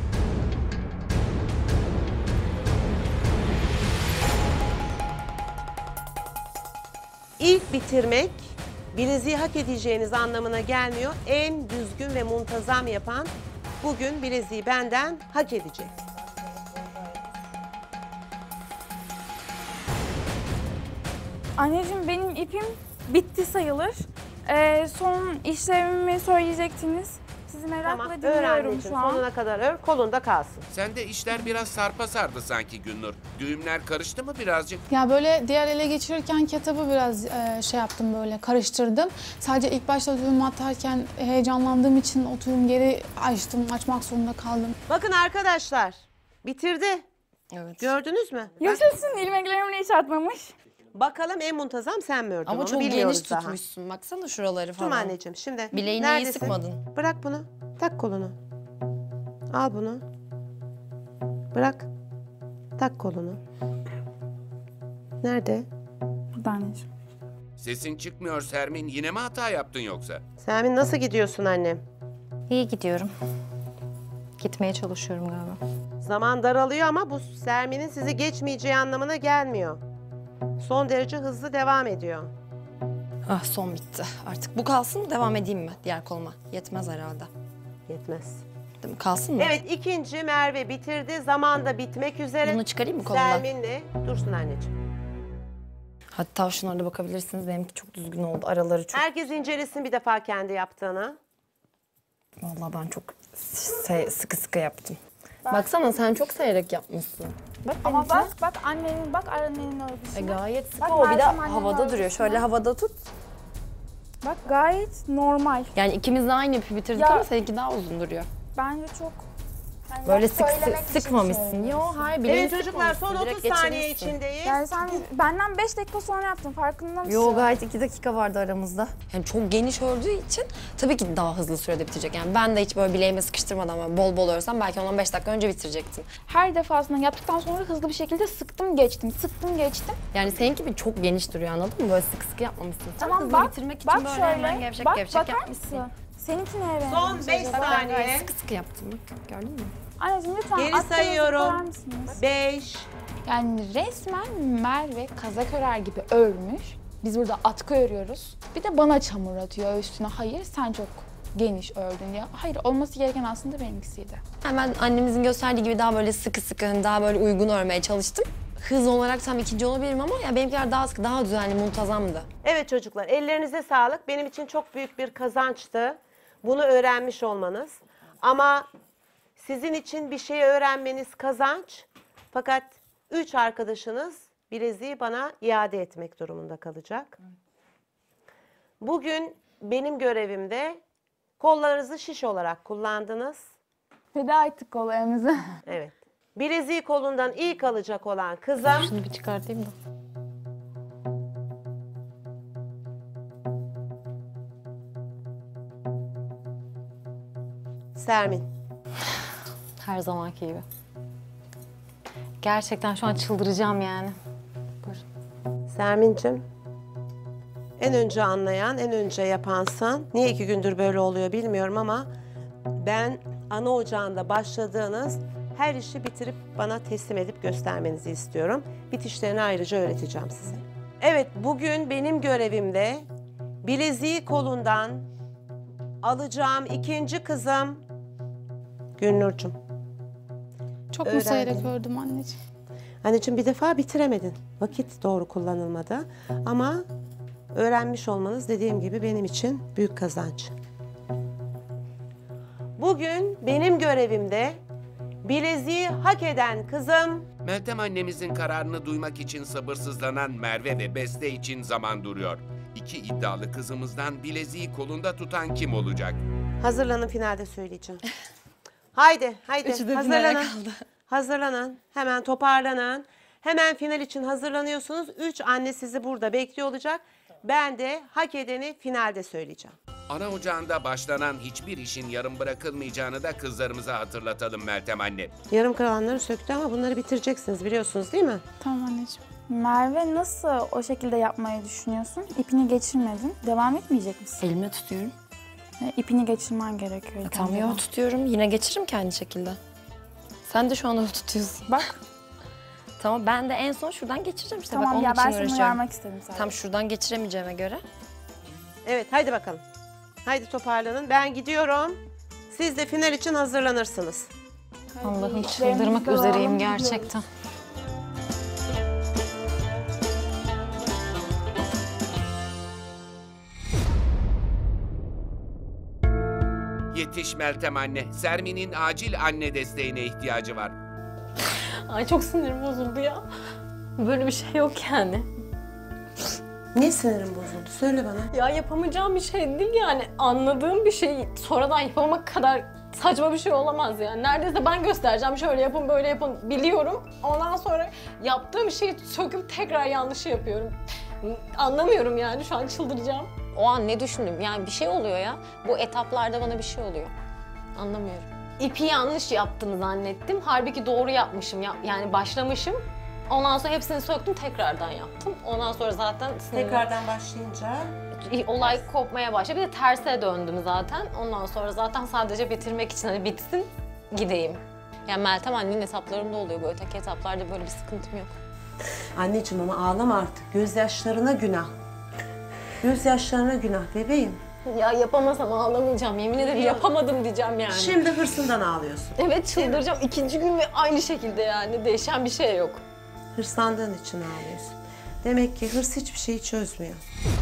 İlk bitirmek bileziği hak edeceğiniz anlamına gelmiyor. En düzgün ve muntazam yapan bugün bileziği benden hak edecek. Anneciğim benim ipim bitti sayılır. Ee, son işlemimi söyleyecektiniz. Sizi merakla Tamam, ör dinliyorum anneciğim, şu an. sonuna kadar ör, kolunda kalsın. Sende işler biraz sarpa sardı sanki Günnur. Düğümler karıştı mı birazcık? Ya böyle diğer ele geçirirken kitabı biraz e, şey yaptım, böyle karıştırdım. Sadece ilk başta düğüm atarken heyecanlandığım için o düğüm geri açtım, açmak zorunda kaldım. Bakın arkadaşlar, bitirdi. Evet. Gördünüz mü? Bak, Yaşasın, ilmeklerimle hiç atmamış. bakalım en muntazam sen mi ördün? Ama onu çok bilmiyoruz geniş daha. tutmuşsun. Baksana şuraları falan. Tamam anneciğim, şimdi Bileğini iyi neredesin? sıkmadın. Bırak bunu, tak kolunu. Al bunu. Bırak. Tak kolunu. Nerede? Burada anneciğim. Sesin çıkmıyor Sermin. Yine mi hata yaptın yoksa? Sermin, nasıl gidiyorsun annem? İyi gidiyorum. Gitmeye çalışıyorum galiba. Zaman daralıyor ama bu Sermin'in sizi geçmeyeceği anlamına gelmiyor. Son derece hızlı devam ediyor. Ah son bitti. Artık bu kalsın mı devam edeyim mi diğer koluma? Yetmez herhalde. Yetmez. Değil mi? Kalsın mı? Evet, ikinci Merve bitirdi. Zaman da bitmek üzere. Bunu çıkarayım mı kolumdan? Sermin'le dursun anneciğim. Hatta şunlara da bakabilirsiniz. Benimki çok düzgün oldu. Araları çok... Herkes incelesin bir defa kendi yaptığını. Vallahi ben çok se- sıkı sıkı yaptım. Baksana sen çok seyrek yapmışsın. Bak Ama benimkine. bak, bak annenin, bak annenin E, örgüsüne. gayet sıkı Bak, o. Bir de Meltem annenin havada duruyor. örgüsüne. Şöyle havada tut. Bak gayet normal. Yani ikimiz de aynı ipi bitirdik Ya- ama seninki daha uzun duruyor. Bence çok... Yani Böyle bak, sık, söylemek sık için sıkmamışsın. söylüyorum. Yo hayır bileğini Evet çocuklar, son sıkmamışsın. otuz Direkt saniye geçirmişsin. içindeyiz. Yani sen benden beş dakika sonra yaptın, farkında mısın? Yo gayet iki dakika vardı aramızda. Yani çok geniş ördüğü için tabii ki daha hızlı sürede bitecek. Yani ben de hiç böyle bileğime sıkıştırmadan ama bol bol örsem belki on on beş dakika önce bitirecektim. Her defasında yaptıktan sonra hızlı bir şekilde sıktım geçtim, sıktım geçtim. Yani seninki bir çok geniş duruyor anladın mı? Böyle sık sık yapmamışsın. Sen Tamam hızlı bak, bitirmek için bak böyle şöyle, hemen gevşek bak gevşek bakar yapmışsın. mısın? Seninki neye benziyor? Son beş acaba? saniye. Sıkı sıkı yaptım bak gördün mü? Anneciğim lütfen Geri at koyar sayıyorum. mısınız? Beş. Yani resmen Merve kazak örer gibi örmüş. Biz burada atkı örüyoruz. Bir de bana çamur atıyor üstüne. Hayır sen çok geniş ördün diye. Hayır, olması gereken aslında benimkisiydi. Yani ben annemizin gösterdiği gibi daha böyle sıkı sıkı hani daha böyle uygun örmeye çalıştım. Hız olarak tam ikinci olabilirim ama ya benimkiler daha sıkı, daha düzenli, muntazamdı. Evet çocuklar, ellerinize sağlık. Benim için çok büyük bir kazançtı. Bunu öğrenmiş olmanız. Ama sizin için bir şey öğrenmeniz kazanç. Fakat üç arkadaşınız bileziği bana iade etmek durumunda kalacak. Bugün benim görevimde kollarınızı şiş olarak kullandınız. Feda ettik kollarımızı. Evet. Bileziği kolundan ilk alacak olan kızım Şunu bir çıkartayım da. Sermin. Her zamanki gibi. Gerçekten şu an çıldıracağım yani. Sermin'cim, en önce anlayan, en önce yapansan, niye iki gündür böyle oluyor bilmiyorum ama ben ana ocağında başladığınız her işi bitirip bana teslim edip göstermenizi istiyorum. Bitişlerini ayrıca öğreteceğim size. Evet, bugün benim görevimde bileziği kolundan alacağım ikinci kızım Gülnur'cum. Çok Öğrendin. mu seyrek ördüm anneciğim? Anneciğim bir defa bitiremedin. Vakit doğru kullanılmadı. Ama öğrenmiş olmanız dediğim gibi benim için büyük kazanç. Bugün benim görevimde bileziği hak eden kızım... Meltem annemizin kararını duymak için sabırsızlanan Merve ve Beste için zaman duruyor. İki iddialı kızımızdan bileziği kolunda tutan kim olacak? Hazırlanın, finalde söyleyeceğim. Haydi, haydi. Üçü de finale Hazırlanın. kaldı. Hazırlanın. Hemen toparlanın. Hemen final için hazırlanıyorsunuz. Üç anne sizi burada bekliyor olacak. Ben de hak edeni finalde söyleyeceğim. Ana ocağında başlanan hiçbir işin yarım bırakılmayacağını da kızlarımıza hatırlatalım Meltem anne. Yarım kalanları söktü ama bunları bitireceksiniz, biliyorsunuz değil mi? Tamam anneciğim. Merve, nasıl o şekilde yapmayı düşünüyorsun? İpini geçirmedin. Devam etmeyecek misin? Elime tutuyorum. E, İpini geçirmen gerekiyor. ilk Tam önce. yo tutuyorum. Yine geçiririm ki aynı şekilde. Sen de şu anda tutuyorsun. Bak. Tamam ben de en son şuradan geçireceğim işte. Bak, Tamam onun ya, için ben sana uğraşıyorum. uyarmak istedim sadece. Tam şuradan geçiremeyeceğime göre. Evet, haydi bakalım. Haydi toparlanın. Ben gidiyorum. Siz de final için hazırlanırsınız. Allah'ım çıldırmak üzereyim gerçekten. Yetiş Meltem anne. Sermin'in acil anne desteğine ihtiyacı var. Ay çok sinirim bozuldu ya. Böyle bir şey yok yani. Niye sinirim bozuldu? Söyle bana. Ya yapamayacağım bir şey değil yani. Anladığım bir şey sonradan yapamamak kadar saçma bir şey olamaz yani. Neredeyse ben göstereceğim, şöyle yapın, böyle yapın biliyorum. Ondan sonra yaptığım şeyi söküp tekrar yanlışı yapıyorum. Anlamıyorum yani, şu an çıldıracağım. O an ne düşündüm? Yani bir şey oluyor ya. Bu etaplarda bana bir şey oluyor. Anlamıyorum. İpi yanlış yaptım zannettim. Halbuki doğru yapmışım. Ya- Yani başlamışım. Ondan sonra hepsini söktüm, tekrardan yaptım. Ondan sonra zaten sinirlendim. Tekrardan başlayınca... Olay kopmaya başladı. Bir de terse döndüm zaten. Ondan sonra zaten sadece bitirmek için hani bitsin, gideyim. Yani Meltem annenin hesaplarımda oluyor. Bu öteki hesaplarda böyle bir sıkıntım yok. Anneciğim ama ağlama artık. Gözyaşlarına günah. Gözyaşlarına günah bebeğim. Ya yapamasam ağlamayacağım. Yemin ederim yapamadım diyeceğim yani. Şimdi hırsından ağlıyorsun. Evet, çıldıracağım. İkinci gün ve aynı şekilde yani. Değişen bir şey yok. Hırslandığın için ağlıyorsun. Demek ki hırs hiçbir şeyi çözmüyor.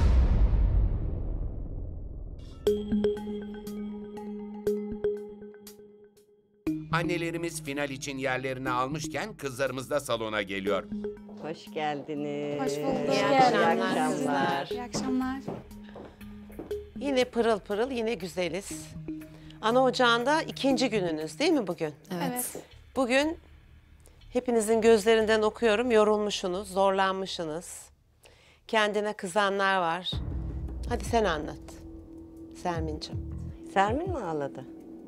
Annelerimiz final için yerlerini almışken kızlarımız da salona geliyor. Hoş geldiniz. Hoş bulduk. İyi akşamlar. İyi akşamlar. Yine pırıl pırıl, yine güzeliz. Ana ocağında ikinci gününüz değil mi bugün? Evet. Bugün hepinizin gözlerinden okuyorum. Yorulmuşsunuz, zorlanmışsınız. Kendine kızanlar var. Hadi sen anlat Sermin'ciğim. Sermin mi ağladı?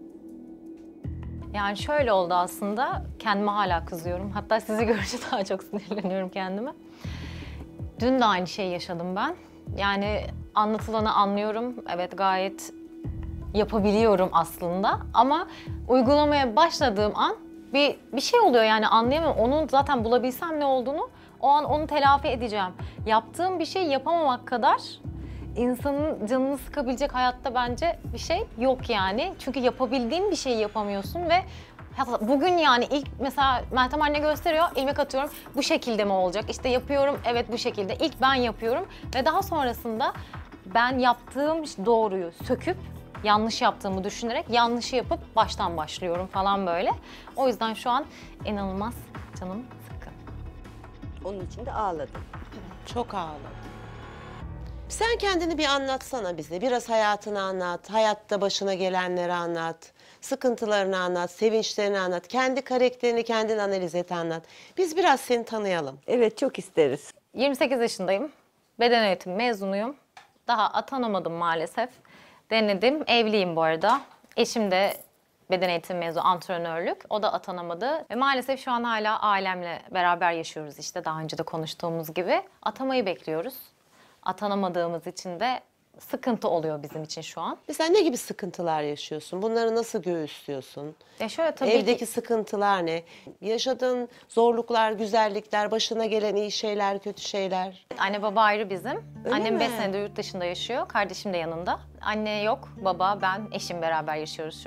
Yani şöyle oldu aslında, kendime hala kızıyorum. Hatta sizi görünce daha çok sinirleniyorum kendime. Dün de aynı şeyi yaşadım ben. Yani anlatılanı anlıyorum. Evet, gayet yapabiliyorum aslında. Ama uygulamaya başladığım an bir, bir şey oluyor yani, anlayamam. Onun zaten bulabilsem ne olduğunu, o an onu telafi edeceğim. Yaptığım bir şey yapamamak kadar insanın canını sıkabilecek hayatta bence bir şey yok yani. Çünkü yapabildiğin bir şeyi yapamıyorsun ve bugün yani ilk mesela Meltem anne gösteriyor, ilmek atıyorum, bu şekilde mi olacak? İşte yapıyorum, evet bu şekilde. İlk ben yapıyorum ve daha sonrasında ben yaptığım doğruyu söküp yanlış yaptığımı düşünerek yanlışı yapıp baştan başlıyorum falan böyle. O yüzden şu an inanılmaz canım sıkkın. Onun için de ağladım. Çok ağladım. Sen kendini bir anlatsana bize. Biraz hayatını anlat, hayatta başına gelenleri anlat, sıkıntılarını anlat, sevinçlerini anlat, kendi karakterini kendin analiz et, anlat. Biz biraz seni tanıyalım. Evet, çok isteriz. yirmi sekiz yaşındayım. Beden eğitimi mezunuyum. Daha atanamadım maalesef. Denedim. Evliyim bu arada. Eşim de beden eğitimi mezunu, antrenörlük. O da atanamadı. Ve maalesef şu an hala ailemle beraber yaşıyoruz işte, daha önce de konuştuğumuz gibi. Atamayı bekliyoruz. Atanamadığımız için de sıkıntı oluyor bizim için şu an. Mesela ne gibi sıkıntılar yaşıyorsun? Bunları nasıl göğüslüyorsun? Ya şöyle tabii Evdeki ki... sıkıntılar ne? Yaşadığın zorluklar, güzellikler, başına gelen iyi şeyler, kötü şeyler. Anne baba ayrı bizim. Öyle Annem mi? beş senedir yurt dışında yaşıyor. Kardeşim de yanında. Anne yok, baba, ben, eşim beraber yaşıyoruz şu an.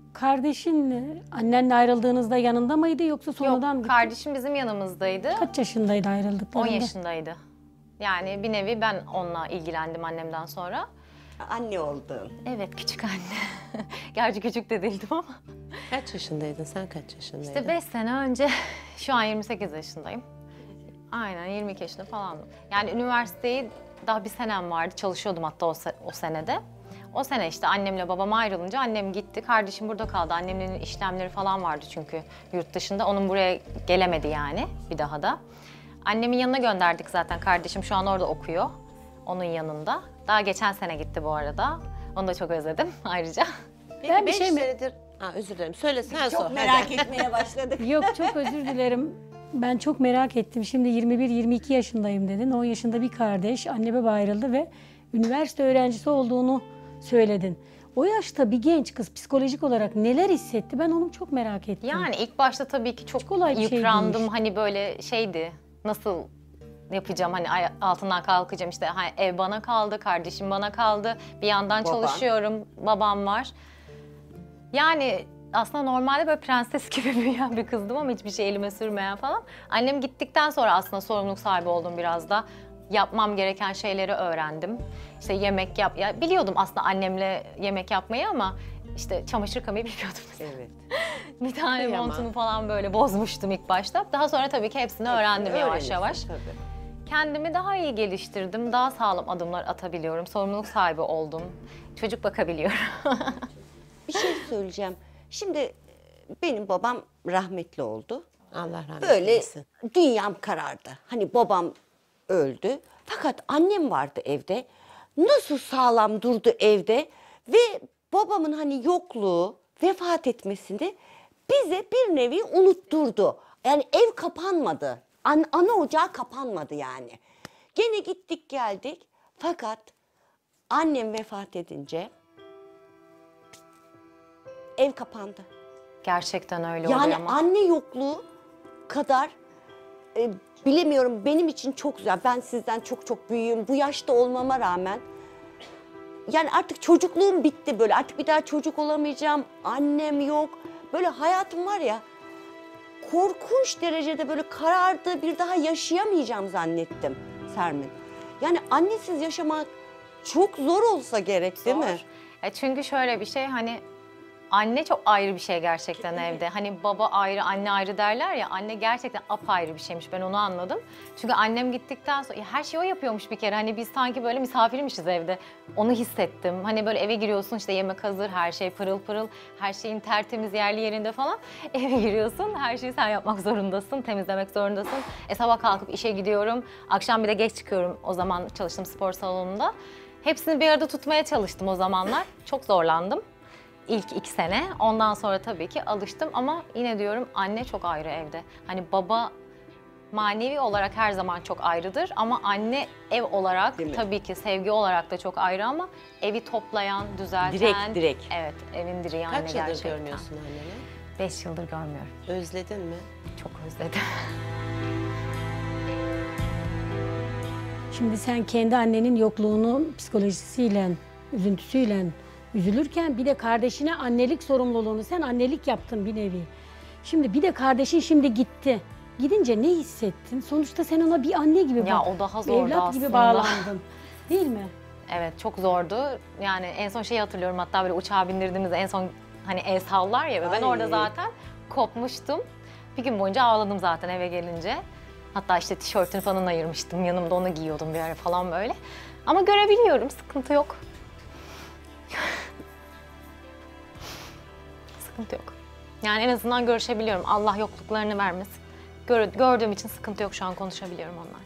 Kardeşin e, annenle ayrıldığınızda yanında mıydı yoksa sonradan Yok, gitti? kardeşim bizim yanımızdaydı. Kaç yaşındaydı on ayrıldıklarında? yaşındaydı. Yani bir nevi ben onunla ilgilendim annemden sonra. Anne oldun. Evet, küçük anne. Gerçi küçük de değildim ama. Kaç yaşındaydın? Sen kaç yaşındaydın? İşte beş sene önce, şu an yirmi sekiz yaşındayım. Aynen, yirmi iki yaşında falandım. Yani üniversiteyi daha bir senem vardı, çalışıyordum hatta o, se o senede. O sene işte annemle babam ayrılınca annem gitti, kardeşim burada kaldı. Annemin işlemleri falan vardı çünkü yurt dışında. Onun buraya gelemedi yani bir daha da. Annemin yanına gönderdik zaten, kardeşim şu an orada okuyor. Onun yanında. Daha geçen sene gitti bu arada. Onu da çok özledim ayrıca. Peki Ben bir beş şey mi- senedir... Ha, özür dilerim. Söyle sen sor. Çok merak etmeye başladık. Yok, çok özür dilerim. Ben çok merak ettim. Şimdi yirmi bir yirmi iki yaşındayım dedin. on yaşında bir kardeş anne baba ayrıldı ve üniversite öğrencisi olduğunu söyledin. O yaşta bir genç kız psikolojik olarak neler hissetti? Ben onu çok merak ettim. Yani ilk başta tabii ki çok kolay bir şey yıprandım. değil. Hani böyle şeydi, nasıl yapacağım, hani ay- altından kalkacağım, işte ha, ev bana kaldı, kardeşim bana kaldı. Bir yandan Baban. çalışıyorum, babam var. Yani aslında normalde böyle prenses gibi büyüyen bir kızdım ama hiçbir şey elime sürmeyen falan. Annem gittikten sonra aslında sorumluluk sahibi oldum biraz da. Yapmam gereken şeyleri öğrendim. İşte yemek yap, ya biliyordum aslında annemle yemek yapmayı ama işte çamaşır yıkamayı bilmiyordum. Evet. Bir tane Kıyamam. montunu falan böyle bozmuştum ilk başta. Daha sonra tabii ki hepsini öğrendim yavaş Öğrenirsin yavaş. Tabii. Kendimi daha iyi geliştirdim, daha sağlam adımlar atabiliyorum, sorumluluk sahibi oldum, çocuk bakabiliyorum. Bir şey söyleyeceğim. Şimdi benim babam rahmetli oldu. Allah rahmet Böyle eylesin. dünyam karardı. Hani babam öldü. Fakat annem vardı evde. Nasıl sağlam durdu evde ve babamın hani yokluğu, vefat etmesini bize bir nevi unutturdu. Yani ev kapanmadı. An ana ocağı kapanmadı yani. Gene gittik geldik. Fakat annem vefat edince ev kapandı. Gerçekten öyle oluyor Yani ama. anne yokluğu kadar e, bilemiyorum, benim için çok güzel. Ben sizden çok çok büyüğüm. Bu yaşta olmama rağmen yani artık çocukluğum bitti böyle. Artık bir daha çocuk olamayacağım. Annem yok. Böyle hayatım var ya, korkunç derecede böyle karardı. Bir daha yaşayamayacağım zannettim Sermin. Yani annesiz yaşamak çok zor olsa gerek değil mi? E çünkü şöyle bir şey, hani anne çok ayrı bir şey gerçekten evde. Hani baba ayrı, anne ayrı derler ya. Anne gerçekten apayrı bir şeymiş. Ben onu anladım. Çünkü annem gittikten sonra ya her şeyi o yapıyormuş bir kere. Hani biz sanki böyle misafirmişiz evde. Onu hissettim. Hani böyle eve giriyorsun, işte yemek hazır, her şey pırıl pırıl. Her şeyin tertemiz, yerli yerinde falan. Eve giriyorsun, her şeyi sen yapmak zorundasın. Temizlemek zorundasın. E sabah kalkıp işe gidiyorum. Akşam bir de geç çıkıyorum. O zaman çalıştım spor salonunda. Hepsini bir arada tutmaya çalıştım o zamanlar. Çok zorlandım. İlk iki sene. Ondan sonra tabii ki alıştım ama yine diyorum anne çok ayrı evde. Hani baba manevi olarak her zaman çok ayrıdır ama anne ev olarak Değil mi? tabii ki sevgi olarak da çok ayrı ama evi toplayan, düzelten. Direkt, direkt. Evet, evin direği anne Kaç yıldır gerçekten. görmüyorsun anneni? Beş yıldır görmüyorum. Özledin mi? Çok özledim. Şimdi sen kendi annenin yokluğunun psikolojisiyle, üzüntüsüyle üzülürken bir de kardeşine annelik sorumluluğunu, sen annelik yaptın bir nevi. Şimdi bir de kardeşin şimdi gitti. Gidince ne hissettin? Sonuçta sen ona bir anne gibi Ya bak. o daha bir zordu evlat gibi aslında. bağlandın. Değil mi? Evet, çok zordu. Yani en son şeyi hatırlıyorum, hatta böyle uçağa bindirdiğimizde en son hani el sallar ya ve ben Ay. orada zaten kopmuştum. Bir gün boyunca ağladım zaten eve gelince. Hatta işte tişörtünü falan ayırmıştım, yanımda onu giyiyordum bir ara falan böyle. Ama görebiliyorum, sıkıntı yok. Sıkıntı yok. Yani en azından görüşebiliyorum. Allah yokluklarını vermesin. Gör, gördüğüm için sıkıntı yok, şu an konuşabiliyorum onlarla.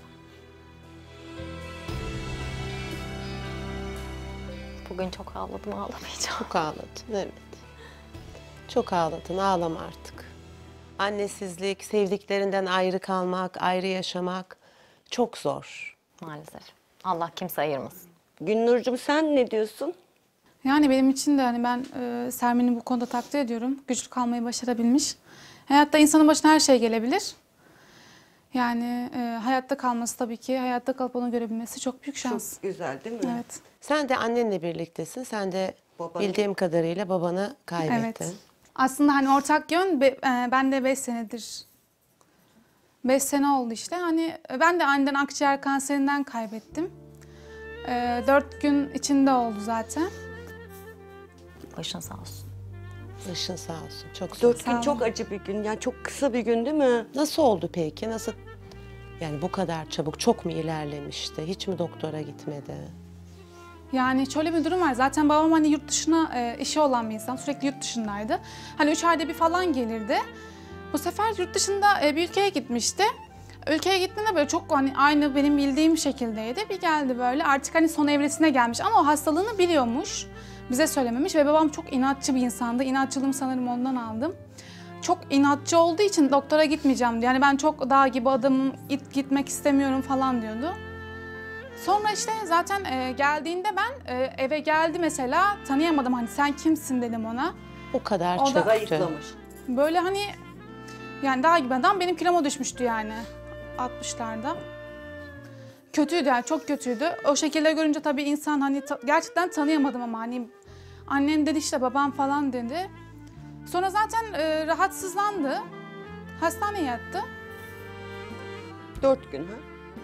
Bugün çok ağladım, ağlamayacağım. Çok ağladın, evet. Çok ağladın, ağlama artık. Annesizlik, sevdiklerinden ayrı kalmak, ayrı yaşamak çok zor. Maalesef. Allah kimse ayırmasın. Günnurcuğum, sen ne diyorsun? Yani benim için de hani ben e, Sermin'i bu konuda takdir ediyorum. Güçlü kalmayı başarabilmiş. Hayatta insanın başına her şey gelebilir. Yani e, hayatta kalması tabii ki, hayatta kalıp onu görebilmesi çok büyük şans. Çok güzel değil mi? Evet. Sen de annenle birliktesin. Sen de Babanı- bildiğim kadarıyla babanı kaybettin. Evet. Aslında hani ortak yön be, e, ben de beş senedir. beş sene oldu işte. Hani ben de aniden akciğer kanserinden kaybettim. E, dört gün içinde oldu zaten. Başın sağ olsun. Başın sağ olsun. Çok Dört Sağ gün olun. çok acı bir gün. Yani çok kısa bir gün değil mi? Nasıl oldu peki? Nasıl? Yani bu kadar çabuk çok mu ilerlemişti? Hiç mi doktora gitmedi? Yani şöyle bir durum var. Zaten babam hani yurt dışına e, işi olan bir insan. Sürekli yurt dışındaydı. Hani üç ayda bir falan gelirdi. Bu sefer yurt dışında e, bir ülkeye gitmişti. Ülkeye gittiğinde böyle çok hani aynı benim bildiğim şekildeydi. Bir geldi böyle artık hani son evresine gelmiş ama o hastalığını biliyormuş. Bize söylememiş ve babam çok inatçı bir insandı. İnatçılığımı sanırım ondan aldım. Çok inatçı olduğu için doktora gitmeyeceğim diyor. Yani ben çok dağ gibi adamım, git, gitmek istemiyorum falan diyordu. Sonra işte zaten e, geldiğinde ben e, eve geldi mesela tanıyamadım hani sen kimsin dedim ona. O kadar O da- çöktü. Zayıflamış. Böyle hani yani dağ gibi adam benim kiloma düşmüştü yani altmışlarda. Kötüydü yani çok kötüydü. O şekilde görünce tabii insan hani ta- gerçekten tanıyamadım ama hani annem dedi işte babam falan dedi. Sonra zaten e, rahatsızlandı. Hastaneye yattı. Dört gün ha?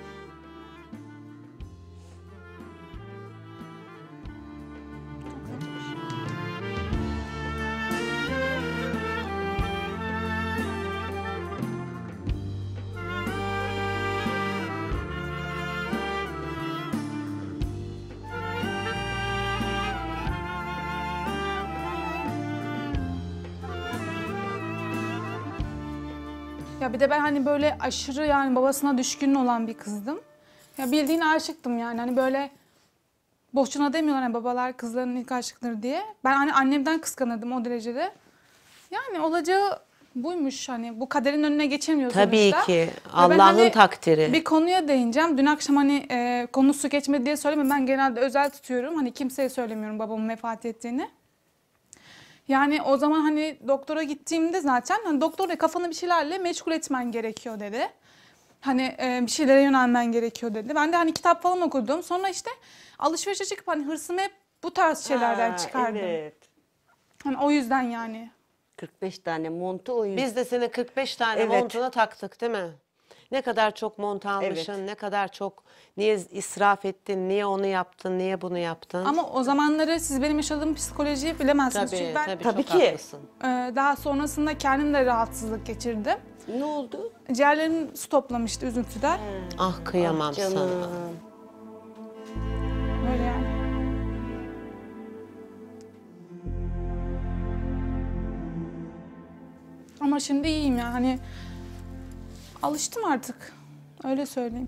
Ya bir de ben hani böyle aşırı yani babasına düşkün olan bir kızdım. Ya bildiğin aşıktım yani hani böyle boşuna demiyorlar hani babalar kızların ilk aşıktır diye. Ben hani annemden kıskanırdım o derecede. Yani olacağı buymuş hani bu kaderin önüne geçemiyor Tabii sonuçta. ki. Ve ben Allah'ın hani takdiri. Bir konuya değineceğim. Dün akşam hani e, konusu geçmedi diye söylemiyorum. Ben genelde özel tutuyorum. Hani kimseye söylemiyorum babamın vefat ettiğini. Yani o zaman hani doktora gittiğimde zaten hani doktor da kafanı bir şeylerle meşgul etmen gerekiyor dedi. Hani e, bir şeylere yönelmen gerekiyor dedi. Ben de hani kitap falan okudum. Sonra işte alışverişe çıkıp hani hırsımı hep bu tarz şeylerden Ha, çıkardım. Evet. Hani o yüzden yani. kırk beş tane montu o yüzden. Biz de senin kırk beş tane Evet. montuna taktık değil mi? Ne kadar çok mont almışsın, Evet. ne kadar çok niye israf ettin, niye onu yaptın, niye bunu yaptın? Ama o zamanları siz benim yaşadığım psikolojiyi bilemezsiniz. tabii, Çünkü ben tabii, Tabii çok ki. haklısın. e, daha sonrasında kendim de rahatsızlık geçirdim. Ne oldu? Ciğerlerim su toplamıştı üzüntüden. Ah kıyamam Ah sana. canım. Öyle yani. Ama şimdi iyiyim ya hani alıştım artık. Öyle söyleyeyim.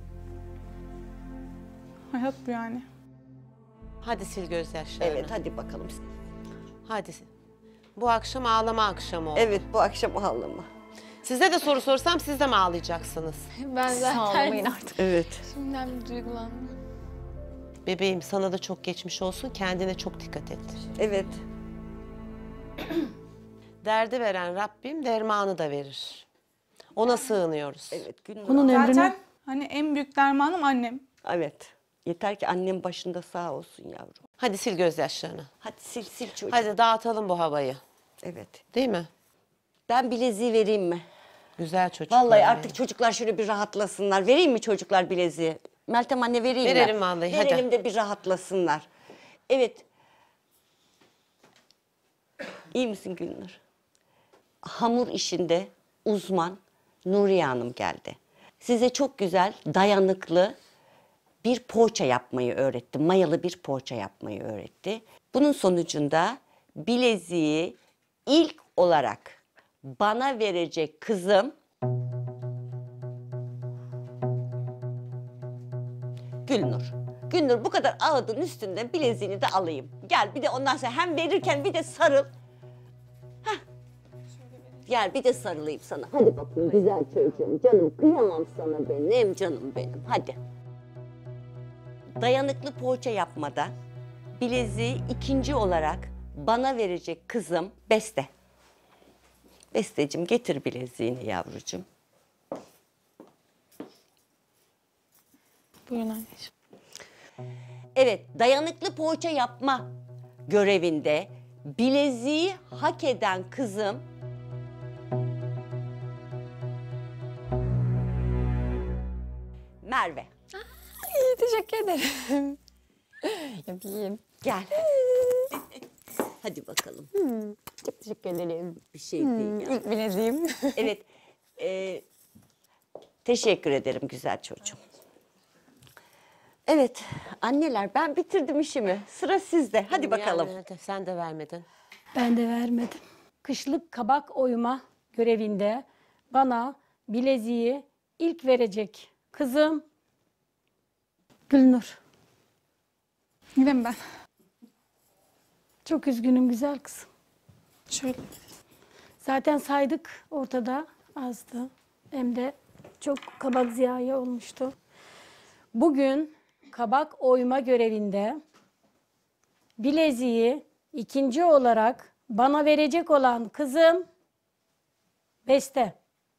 Hayat bu yani. Hadi sil gözyaşlarını. Evet hadi bakalım. Hadi. Bu akşam ağlama akşamı oldu. Evet bu akşam ağlama. Size de soru sorsam siz de mi ağlayacaksınız? Ben Sağlamayın zaten artık. Evet. şimdiden bir duygulandım. Bebeğim sana da çok geçmiş olsun. Kendine çok dikkat et. Evet. Derdi veren Rabbim dermanı da verir. Ona sığınıyoruz. Evet. Gülnur. Bunun Zaten ömrünü hani en büyük dermanım annem. Evet. Yeter ki annem başında sağ olsun yavrum. Hadi sil gözyaşlarını. Hadi sil sil çocuğum. Hadi dağıtalım bu havayı. Evet. Değil mi? Ben bileziği vereyim mi? Güzel çocuklar. Vallahi ya. artık çocuklar şöyle bir rahatlasınlar. Vereyim mi çocuklar bileziği? Meltem anne vereyim mi? Verelim vallahi, hadi. Verelim de bir rahatlasınlar. Evet. İyi misin Gülnur? Hamur işinde uzman Nuriye Hanım geldi. Size çok güzel, dayanıklı bir poğaça yapmayı öğretti. Mayalı bir poğaça yapmayı öğretti. Bunun sonucunda bileziği ilk olarak bana verecek kızım Gülnur. Gülnur bu kadar ağıdın üstünden bileziğini de alayım. Gel bir de ondan sonra hem verirken bir de sarıl. Hah. Gel bir de sarılayım sana. Hadi bakayım güzel çocuğum. Canım kıyamam sana benim canım benim. Hadi. Dayanıklı poğaça yapmada bileziği ikinci olarak bana verecek kızım Beste. Besteciğim getir bileziğini yavrucuğum. Buyurun anneciğim. Evet, dayanıklı poğaça yapma görevinde bileziği hak eden kızım Merve. İyi, teşekkür ederim. Yapayım. Gel. Hadi bakalım. Hmm, çok teşekkür ederim. Bir şey değil ya. İlk bileziğim. Evet. e, teşekkür ederim güzel çocuğum. Evet anneler ben bitirdim işimi. Sıra sizde. Hadi bakalım. Yani, sen de vermedin. Ben de vermedim. Kışlık kabak oyma görevinde bana bileziği ilk verecek kızım Gülnur. Yine mi ben? Çok üzgünüm güzel kızım. Şöyle. Zaten saydık ortada azdı. Hem de çok kabak ziyahi olmuştu. Bugün kabak oyma görevinde bileziği ikinci olarak bana verecek olan kızım Beste.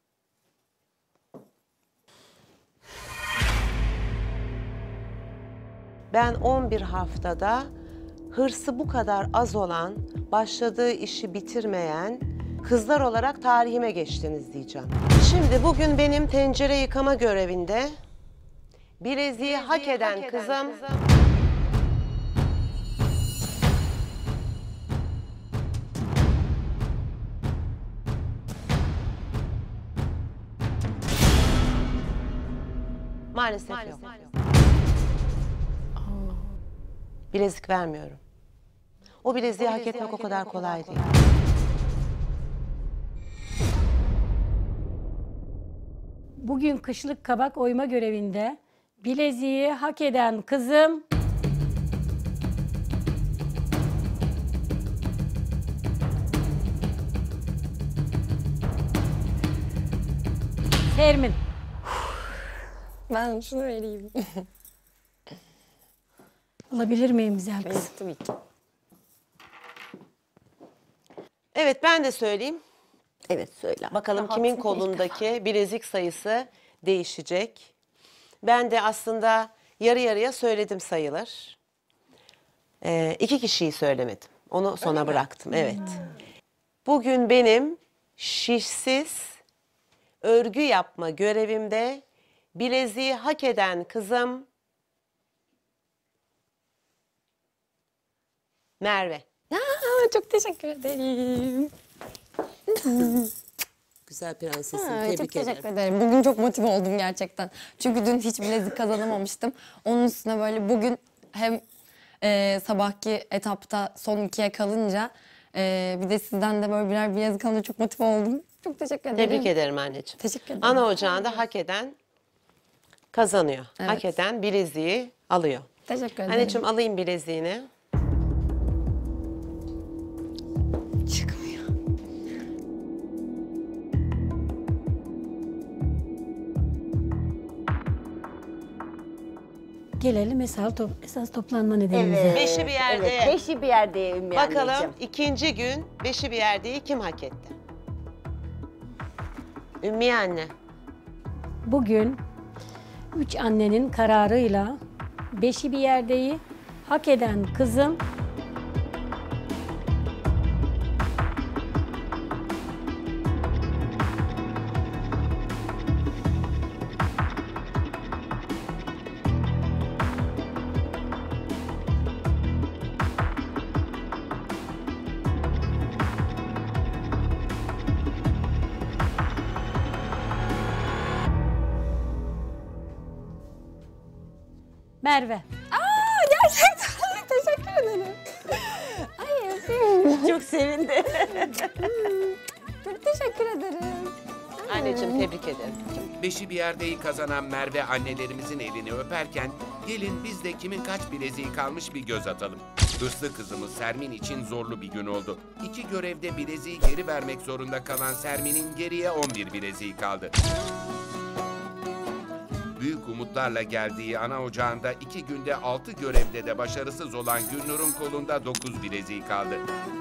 Ben on bir haftada hırsı bu kadar az olan, başladığı işi bitirmeyen kızlar olarak tarihime geçtiniz diyeceğim. Şimdi bugün benim tencere yıkama görevinde bileziği hak eden kızım maalesef, yok. Bilezik vermiyorum. O bileziği hak etmek o kadar kolay değil. Bugün kışlık kabak oyma görevinde bileziği hak eden kızım Sermin. Ben şunu vereyim. Alabilir miyim güzel kız? Tabii ki. Evet ben de söyleyeyim. Evet söyle. Bakalım kimin kolundaki bilezik sayısı değişecek. Ben de aslında yarı yarıya söyledim sayılır. Ee, iki kişiyi söylemedim. Onu sona bıraktım. Evet. Bugün benim şişsiz örgü yapma görevimde bileziği hak eden kızım Merve. Aa, çok teşekkür ederim. Güzel prensesim. Ha, Tebrik çok teşekkür ederim. ederim. Bugün çok motive oldum gerçekten. Çünkü dün hiç bilezik kazanamamıştım. Onun üstüne böyle bugün hem e, sabahki etapta son ikiye kalınca e, bir de sizden de böyle birer bilezik alınca çok motive oldum. Çok teşekkür ederim. Tebrik ederim anneciğim. Teşekkür ederim. Ana ocağında hak eden kazanıyor. Evet. Hak eden bileziği alıyor. Teşekkür ederim. Anneciğim alayım bileziğini. Çıkmıyor. Gelelim esas, top, esas toplanma nedenimize. Beşi bir yerde. Evet, beşi bir yerdeyim yani. Bakalım ikinci gün beşi bir yerdeyi kim hak etti? Ümmiye anne. Bugün üç annenin kararıyla beşi bir yerdeyi hak eden kızım Merve. Aa, gerçekten teşekkür ederim. Ay öpeyim. Çok sevindi. Çok teşekkür ederim. Anneciğim tebrik ederim. Beşi bir yerdeyi kazanan Merve annelerimizin elini öperken gelin biz de kimin kaç bileziği kalmış bir göz atalım. Hırslı kızımız Sermin için zorlu bir gün oldu. İki görevde bileziği geri vermek zorunda kalan Sermin'in geriye on bir bileziği kaldı. Büyük umutlarla geldiği ana ocağında iki günde altı görevde de başarısız olan Gülnur'un kolunda dokuz bileziği kaldı.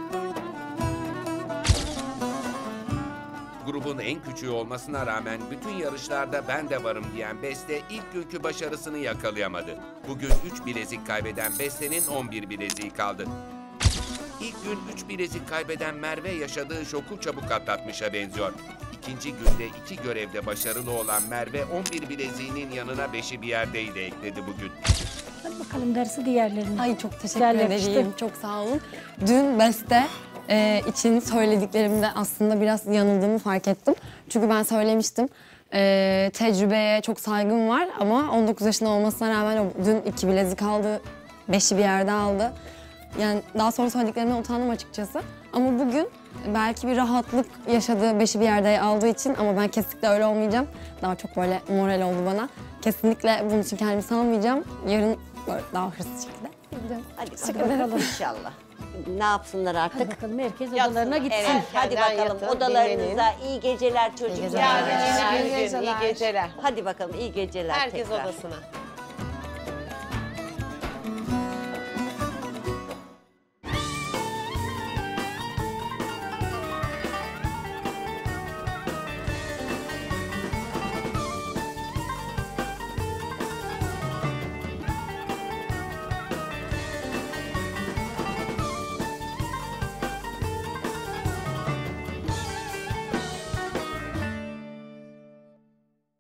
Grubun en küçüğü olmasına rağmen bütün yarışlarda ben de varım diyen Beste ilk günkü başarısını yakalayamadı. Bugün üç bilezik kaybeden Beste'nin on bir bileziği kaldı. İlk gün üç bilezik kaybeden Merve yaşadığı şoku çabuk atlatmışa benziyor. İkinci günde iki görevde başarılı olan Merve on bir bileziğinin yanına beşi bir yerdeydi ekledi bugün. Hadi bakalım darısı diğerlerine. Ay çok teşekkür Güzel yakıştı. ederim. Çok sağ olun. Dün beste e, için söylediklerimde aslında biraz yanıldığımı fark ettim. Çünkü ben söylemiştim. E, tecrübeye çok saygım var ama on dokuz yaşında olmasına rağmen o dün iki bilezik aldı. Beşi bir yerde aldı. Yani daha sonra söylediklerimden utandım açıkçası. Ama bugün belki bir rahatlık yaşadığı, beşi bir yerde aldığı için ama ben kesinlikle öyle olmayacağım. Daha çok böyle moral oldu bana. Kesinlikle bunun için kendimi salmayacağım. Yarın böyle daha hırslı şekilde gideceğim. Hadi, Hadi bakalım bakalım. inşallah. Ne yapsınlar artık? Hadi bakalım herkes odalarına gitsin. Evet, hadi Erken bakalım yatın, odalarınıza iyi geceler çocuklar. geceler. Yarın yine İyi bir gün, geceler. iyi geceler. Hadi bakalım iyi geceler Herkes tekrar. odasına.